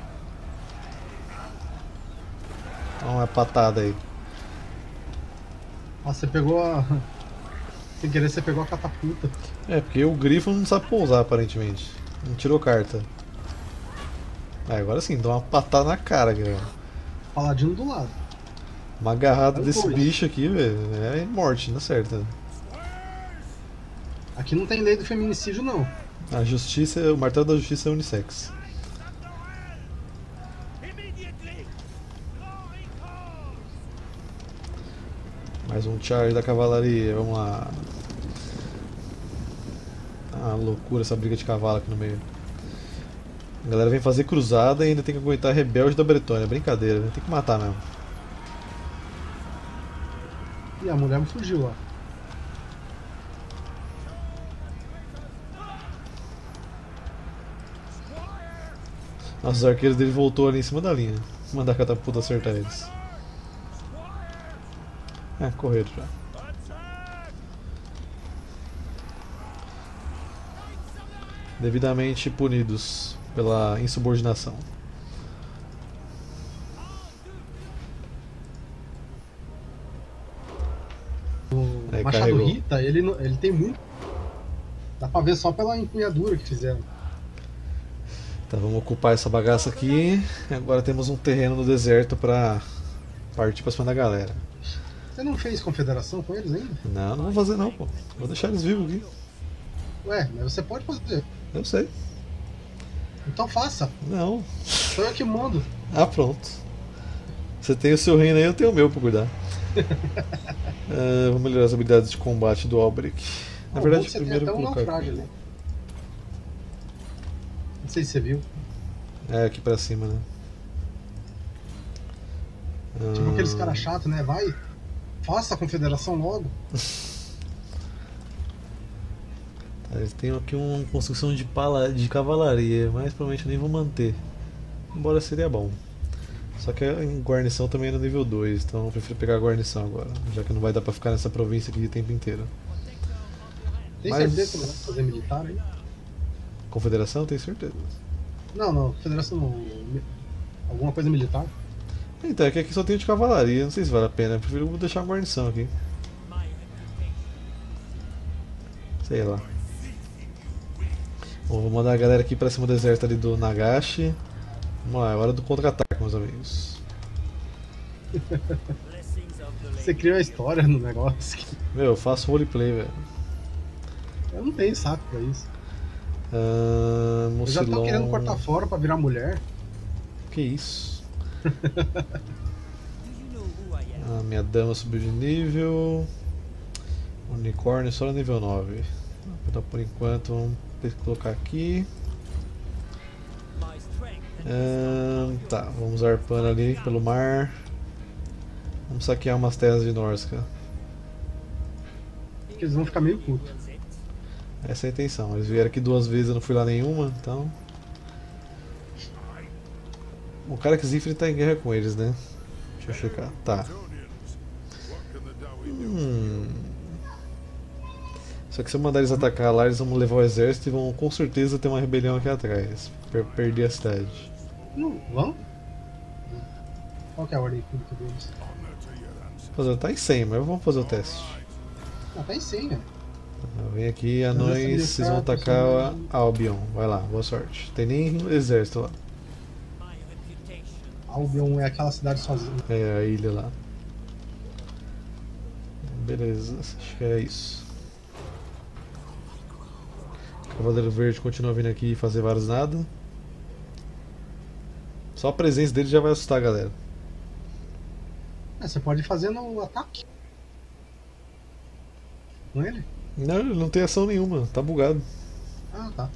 Dá uma patada aí. Ah, você pegou a. Sem querer, você pegou a catapulta. É, porque o grifo não sabe pousar aparentemente. Não tirou carta. Ah, agora sim, dá uma patada na cara, cara. Paladino do lado. Uma agarrada Vai desse dois. bicho aqui, velho. É morte, não acerta. Aqui não tem lei do feminicídio, não. A justiça, o martelo da justiça é unissex. Mais um charge da cavalaria, vamos lá. Ah, loucura essa briga de cavalo aqui no meio. A galera vem fazer cruzada e ainda tem que aguentar rebelde da Bretônia. Brincadeira, né? Tem que matar mesmo. E a mulher me fugiu lá. Nossa, os arqueiros dele voltou ali em cima da linha. Mandar a catapulta acertar eles. É, correram já. Devidamente punidos pela insubordinação. O Aí, Machado carregou. Rita, ele tem muito. Dá pra ver só pela empunhadura que fizeram. Tá, vamos ocupar essa bagaça aqui. Agora temos um terreno no deserto pra partir pra cima da galera. Você não fez confederação com eles ainda? Não, não vou fazer não, pô. Vou deixar eles vivos aqui. Ué, mas você pode fazer. Eu sei. Então faça. Não. Sou eu que mando. Ah, pronto. Você tem o seu reino aí, eu tenho o meu pra cuidar. Vou melhorar as habilidades de combate do Albrecht. Na Ah, verdade, bom que você primeiro tem até um colocar naufrágio aqui. ali. Não sei se você viu. É, aqui pra cima, né? Tipo aqueles Ah, caras chatos, né? Vai, faça a confederação logo. tá, eles têm aqui uma construção de cavalaria, mas provavelmente eu nem vou manter. Embora seria bom. Só que a guarnição também é no nível 2, então eu prefiro pegar a guarnição agora, já que não vai dar pra ficar nessa província aqui o tempo inteiro. Tem Mas- certeza que não vai fazer militar aí? Confederação, tenho certeza. Não, confederação não. Alguma coisa militar? Então, é que aqui só tem de cavalaria, não sei se vale a pena, eu prefiro deixar uma guarnição aqui. Sei lá. Bom, vou mandar a galera aqui pra cima do deserto ali do Nagashi. Vamos lá, é hora do contra-ataque, meus amigos. Você criou a história no negócio. Meu, eu faço roleplay, velho. Eu não tenho saco pra isso. Ah, Eu já tô Mucilon. querendo cortar fora pra virar mulher. Que isso? Ah, minha dama subiu de nível. Unicórnio só no nível 9. Então, por enquanto, vamos ter que colocar aqui. Tá, vamos arpando ali pelo mar. Vamos saquear umas terras de Norsca. Que eles vão ficar meio putos. Essa é a intenção. Eles vieram aqui 2 vezes, eu não fui lá nenhuma, então. O cara que Zifre tá em guerra com eles, né? Deixa eu checar. Tá. Só que se eu mandar eles atacar lá, eles vão levar o exército e vão com certeza ter uma rebelião aqui atrás. Perder a cidade. Não, vamos? Qual que é a ordem pública deles? Tá em 100, mas vamos fazer o teste. Ah, tá em 100, velho. Vem aqui, anões, vocês vão atacar a Albion. Vai lá, boa sorte. Tem nem exército lá. Albion é aquela cidade sozinha. É a ilha lá. Beleza, acho que é isso. Cavaleiro Verde continua vindo aqui fazer vários nada. Só a presença dele já vai assustar a galera. Você pode fazer no ataque. Com ele? Não, ele não tem ação nenhuma, tá bugado. Ah, tá.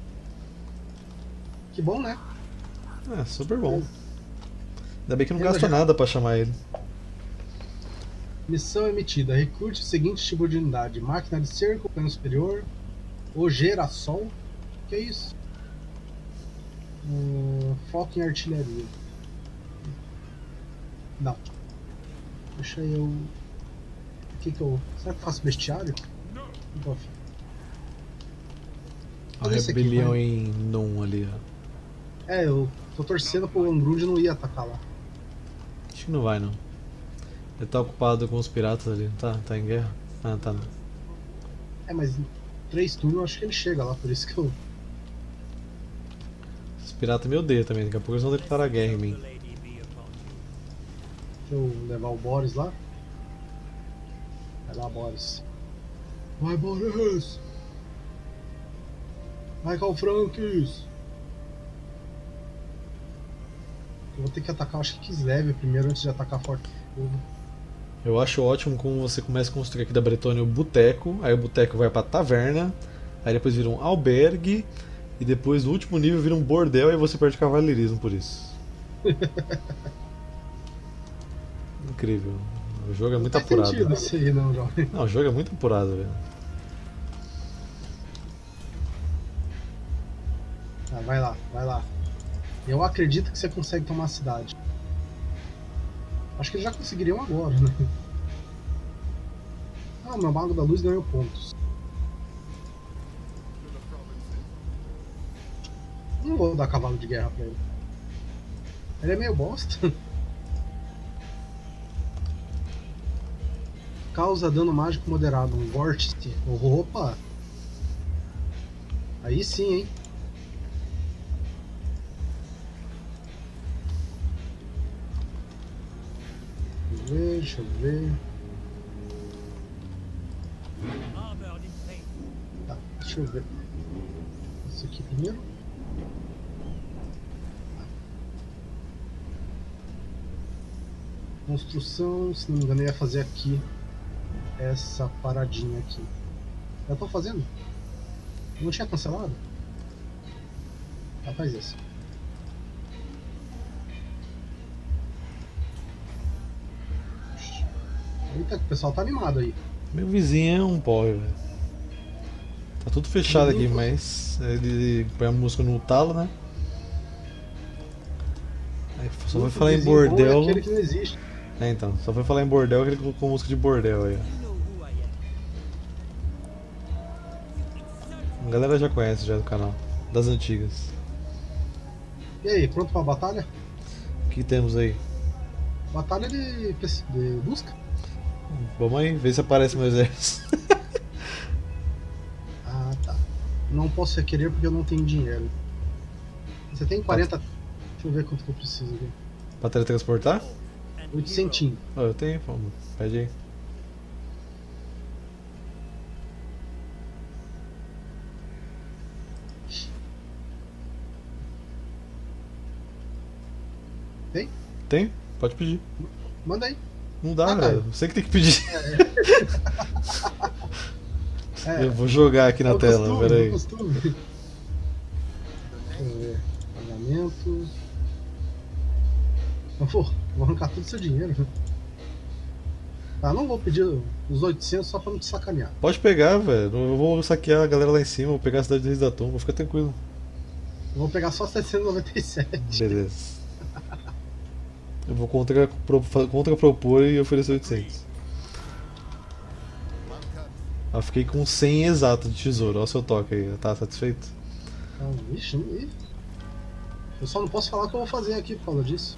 Que bom, né? É, super bom. Ainda bem que não Eu gasta já- nada pra chamar ele. Missão emitida. Recrute o seguinte tipo de unidade: máquina de cerco, plano superior, ou girassol. Que é isso? Foco em artilharia. Não. Deixa eu. O que eu. Será que eu faço bestiário? Não vou. A Olha esse aqui, rebelião vai. em Num ali, ó. Eu tô torcendo pro Angrud não ia atacar lá. Acho que não vai não. Ele tá ocupado com os piratas ali, não tá? Tá em guerra? Ah, tá não. Mas em 3 turnos eu acho que ele chega lá, por isso que eu. Os piratas me odeiam também, daqui a pouco eles vão declarar guerra em mim. Deixa eu levar o Boris lá. Vai lá, Boris. Vai, Boris! Michael Franks! Eu vou ter que atacar, acho que Kislev primeiro antes de atacar Forte Fogo. Eu acho ótimo como você começa a construir aqui da Bretônia o boteco, aí o boteco vai pra taverna, aí depois vira um albergue, e depois no último nível vira um bordel e você perde cavaleirismo por isso. Incrível. O jogo é muito Não faz apurado. sentido isso aí, não, jovem. Não, o jogo é muito apurado, velho. Vai lá, vai lá. Eu acredito que você consegue tomar a cidade. Acho que eles já conseguiriam agora, né? Ah, meu Mago da Luz ganhou pontos. Não vou dar cavalo de guerra pra ele. Ele é meio bosta. Causa dano mágico moderado, um vórtice. Opa! Aí sim, hein? Deixa eu ver. Tá, deixa eu ver. Isso aqui primeiro. Construção, se não me engano, eu ia fazer aqui essa paradinha aqui. Já tô fazendo? Eu não tinha cancelado? Faz isso. Eita, o pessoal tá animado aí. Meu vizinho é um porre, velho. Tá tudo fechado aqui, mas ele põe a música no talo, né? Aí só vai falar em Vizinho bom bordel. É aquele que não existe. É, então, só foi falar em bordel que ele colocou música de bordel aí, ó. A galera já conhece já do canal, das antigas. E aí, pronto pra batalha? O que temos aí? Batalha de busca? Vamos aí, ver se aparece meu exército. Ah, tá. Não posso requerer porque eu não tenho dinheiro. Você tem 40. Deixa eu ver quanto que eu preciso aqui. Pra teletransportar? 800. Oh, eu tenho, pô, pede aí. Tem? Tem? Pode pedir. Manda aí. Não dá, Ah, tá. velho. Você que tem que pedir. É, Eu vou jogar aqui na é o tela, costume, peraí. é o costume. Deixa eu ver. Pagamento. Vou arrancar todo o seu dinheiro. Ah, não vou pedir os 800 só pra não te sacanear. Pode pegar, velho. Eu vou saquear a galera lá em cima, vou pegar a cidade do Reis da Tumba, fica tranquilo. Eu vou pegar só 797. Beleza. Eu vou contrapropor e oferecer 800. Eu fiquei com 100 exato de tesouro. Olha o seu toque aí. Tá satisfeito? Então, ixi, eu só não posso falar o que eu vou fazer aqui por causa disso.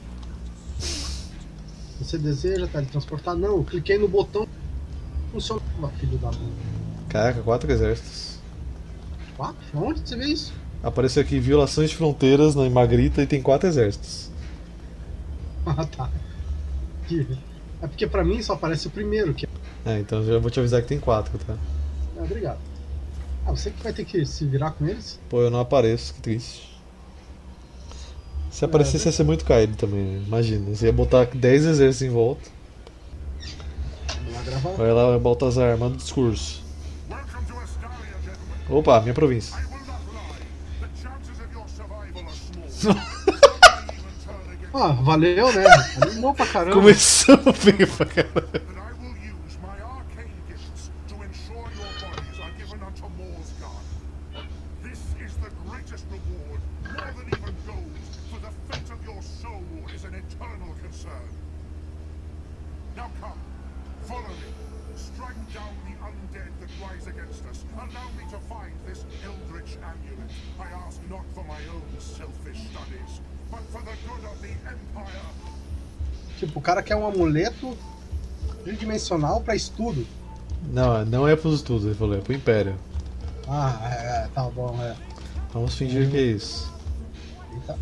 Você deseja teletransportar? Não, eu cliquei no botão. Funciona, filho da mãe. Caraca, 4 exércitos. 4? Onde você vê isso? Apareceu aqui violações de fronteiras na Magrita e tem 4 exércitos. Ah, tá. É porque pra mim só aparece o primeiro, que Então já vou te avisar que tem 4, tá? obrigado. Ah, você que vai ter que se virar com eles? Pô, eu não apareço, que triste. Se aparecesse ia ser muito caído também, né? Imagina, você ia botar 10 exércitos em volta. Vamos lá gravar. Vai lá, Baltazar, manda o discurso. Welcome to Astaria, gentlemen. Opa, minha província. I will not lie. The chances of your survival are small. I even turn against Ah, valeu, né? Animou pra caramba. Começou bem pra caramba. but I will use my arcane gifts to ensure your bodies are given unto Morsgard. This is the greatest reward, more than even gold, for the fate of your soul is an eternal concern. Now come, follow me. Strike down the undead that rise against us. Allow me to find this eldritch amulet. I ask not for my own selfish studies, but for the good of the Empire. Tipo, o cara quer um amuleto tridimensional pra estudo. Não, não é pros estudos, ele falou, é pro Império. Ah, tá bom, é. Vamos fingir que é isso. Eita.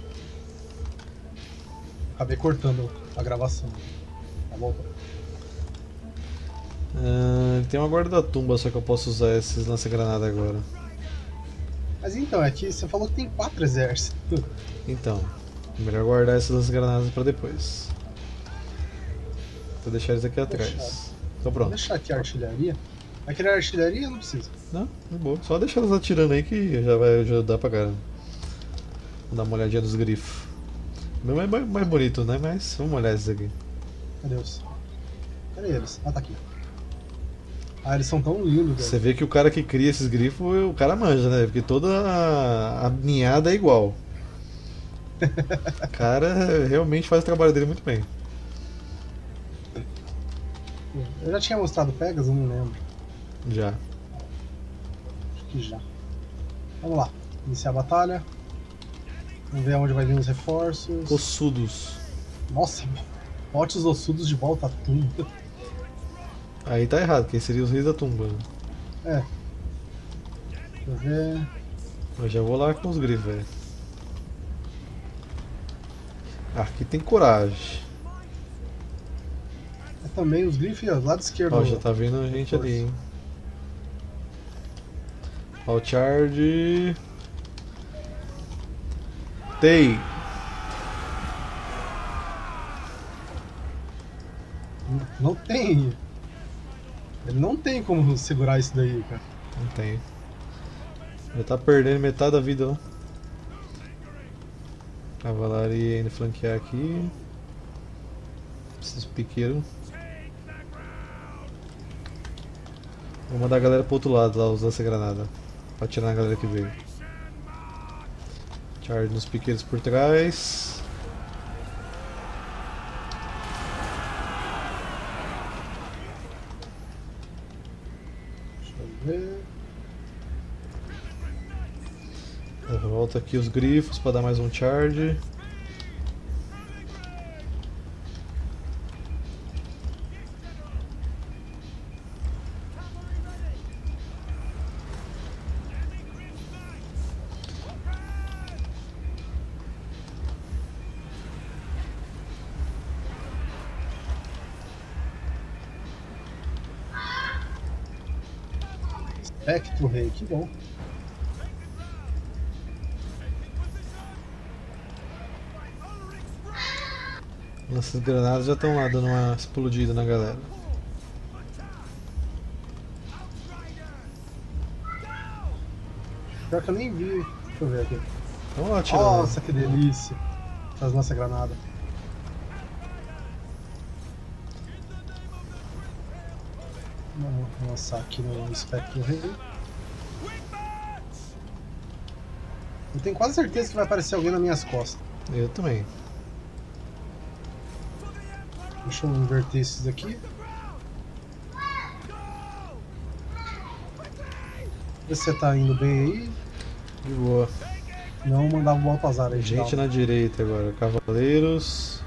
Acabei cortando a gravação. Tá bom? Tem uma guarda da tumba, só que eu posso usar esses lança-granada agora. Mas então, é que você falou que tem 4 exércitos. Então, melhor guardar esses lança-granadas pra depois. Vou deixar eles aqui atrás. Então Vou pronto. deixar aqui a artilharia. Vai querer artilharia? Não precisa. Não, é boa. Só deixar elas atirando aí que já vai ajudar pra caramba. Vou dar uma olhadinha nos grifos. O meu é mais bonito, né? Mas vamos olhar esses aqui. Cadê os? Cadê eles? Ah, tá aqui. Ah, eles são tão lindos, Você velho. vê que o cara que cria esses grifos, o cara manja, né? Porque toda a ninhada é igual. O cara realmente faz o trabalho dele muito bem. Eu já tinha mostrado Pegasus, eu não lembro. Já. Acho que já. Vamos lá. Iniciar a batalha. Vamos ver aonde vai vir os reforços. Ossudos. Nossa, botes ossudos de volta à tumba. Aí tá errado, quem seria os reis da tumba. Né? É. Deixa eu ver. Eu já vou lá com os grifos, velho. Aqui tem coragem. É também os grifos, ó, do lado esquerdo. Ó, já tá vindo gente ali, hein. Ó, o charge. Tei. Não tem. Ele não tem como segurar isso daí, cara. Não tem. Já tá perdendo metade da vida, ó. Cavalaria indo flanquear aqui. Esses piqueiros. Vou mandar a galera pro outro lado lá, os lança-granada. Pra tirar a galera que veio. Charge nos piqueiros por trás. Deixa eu ver. Volta aqui os grifos pra dar mais um charge. Espectro Rei, que bom. Nossas granadas já estão lá dando uma explodida na galera. Pior que eu nem vi. Deixa eu ver aqui. Vamos lá tirar. Nossa, que delícia. Essas nossas granadas. Vamos lançar aqui no Spectro Rei. Eu tenho quase certeza que vai aparecer alguém nas minhas costas. Eu também. Deixa eu inverter esses aqui. Vê se você tá indo bem aí. De boa. Não mandava o Baltazar aí. Gente na direita agora. Cavaleiros.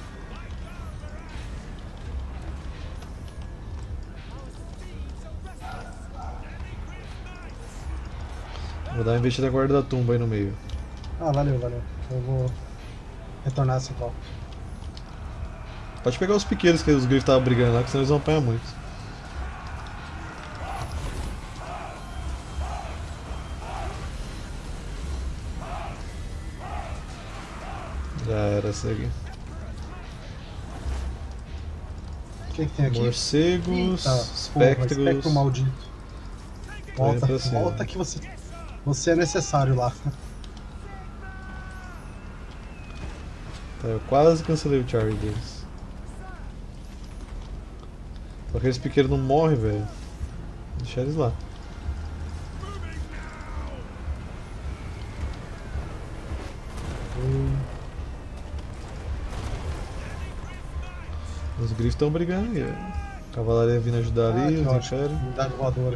Vou dar uma investida na guarda da tumba aí no meio. Ah, valeu, valeu. Eu vou retornar essa volta. Pode pegar os pequenos que os grifos estavam brigando lá, que senão eles vão apanhar muito. Já era, segue. O que tem aqui? Morcegos, Eita, espectros. porra, espectro maldito. Volta, pra cima. volta que você é necessário lá. Tá, eu quase cancelei o charge deles. Só que eles pequenos não morrem, velho. Deixa eles lá. Os grifos estão brigando aí, velho. Cavalaria vindo ajudar ali, que os ótimo. impérios. Unidade voadora.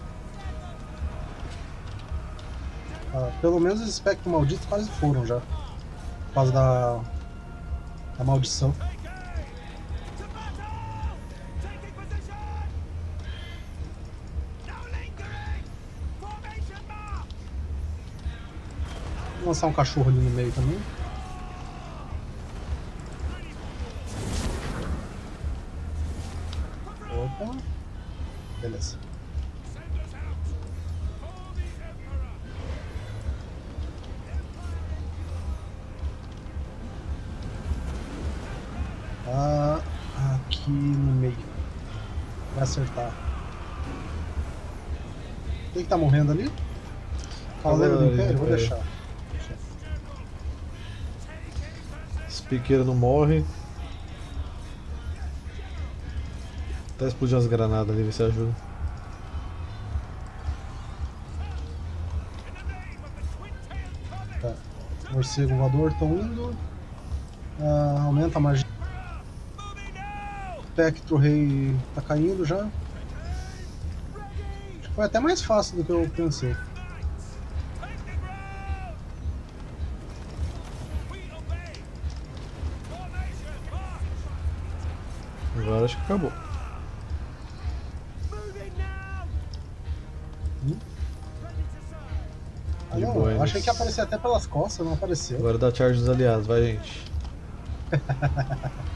Ah, pelo menos os espectros malditos quase foram já. Por causa da maldição. Vou lançar um cachorro ali no meio também. Opa. Beleza. Ah, aqui no meio. Vai acertar. Quem que tá morrendo ali? Cavaleiro do Império? Vou deixar. Esse pequeno não morre. Até explodir umas granadas ali, ver se ajuda. Tá. Morcego voador estão indo. Ah, aumenta a magia. Espectro Rei tá caindo já. Acho que foi até mais fácil do que eu pensei. Agora acho que acabou. Ah, De não, boa, eu achei eles- que ia aparecer até pelas costas, não apareceu. Agora dá charge dos aliados, vai gente.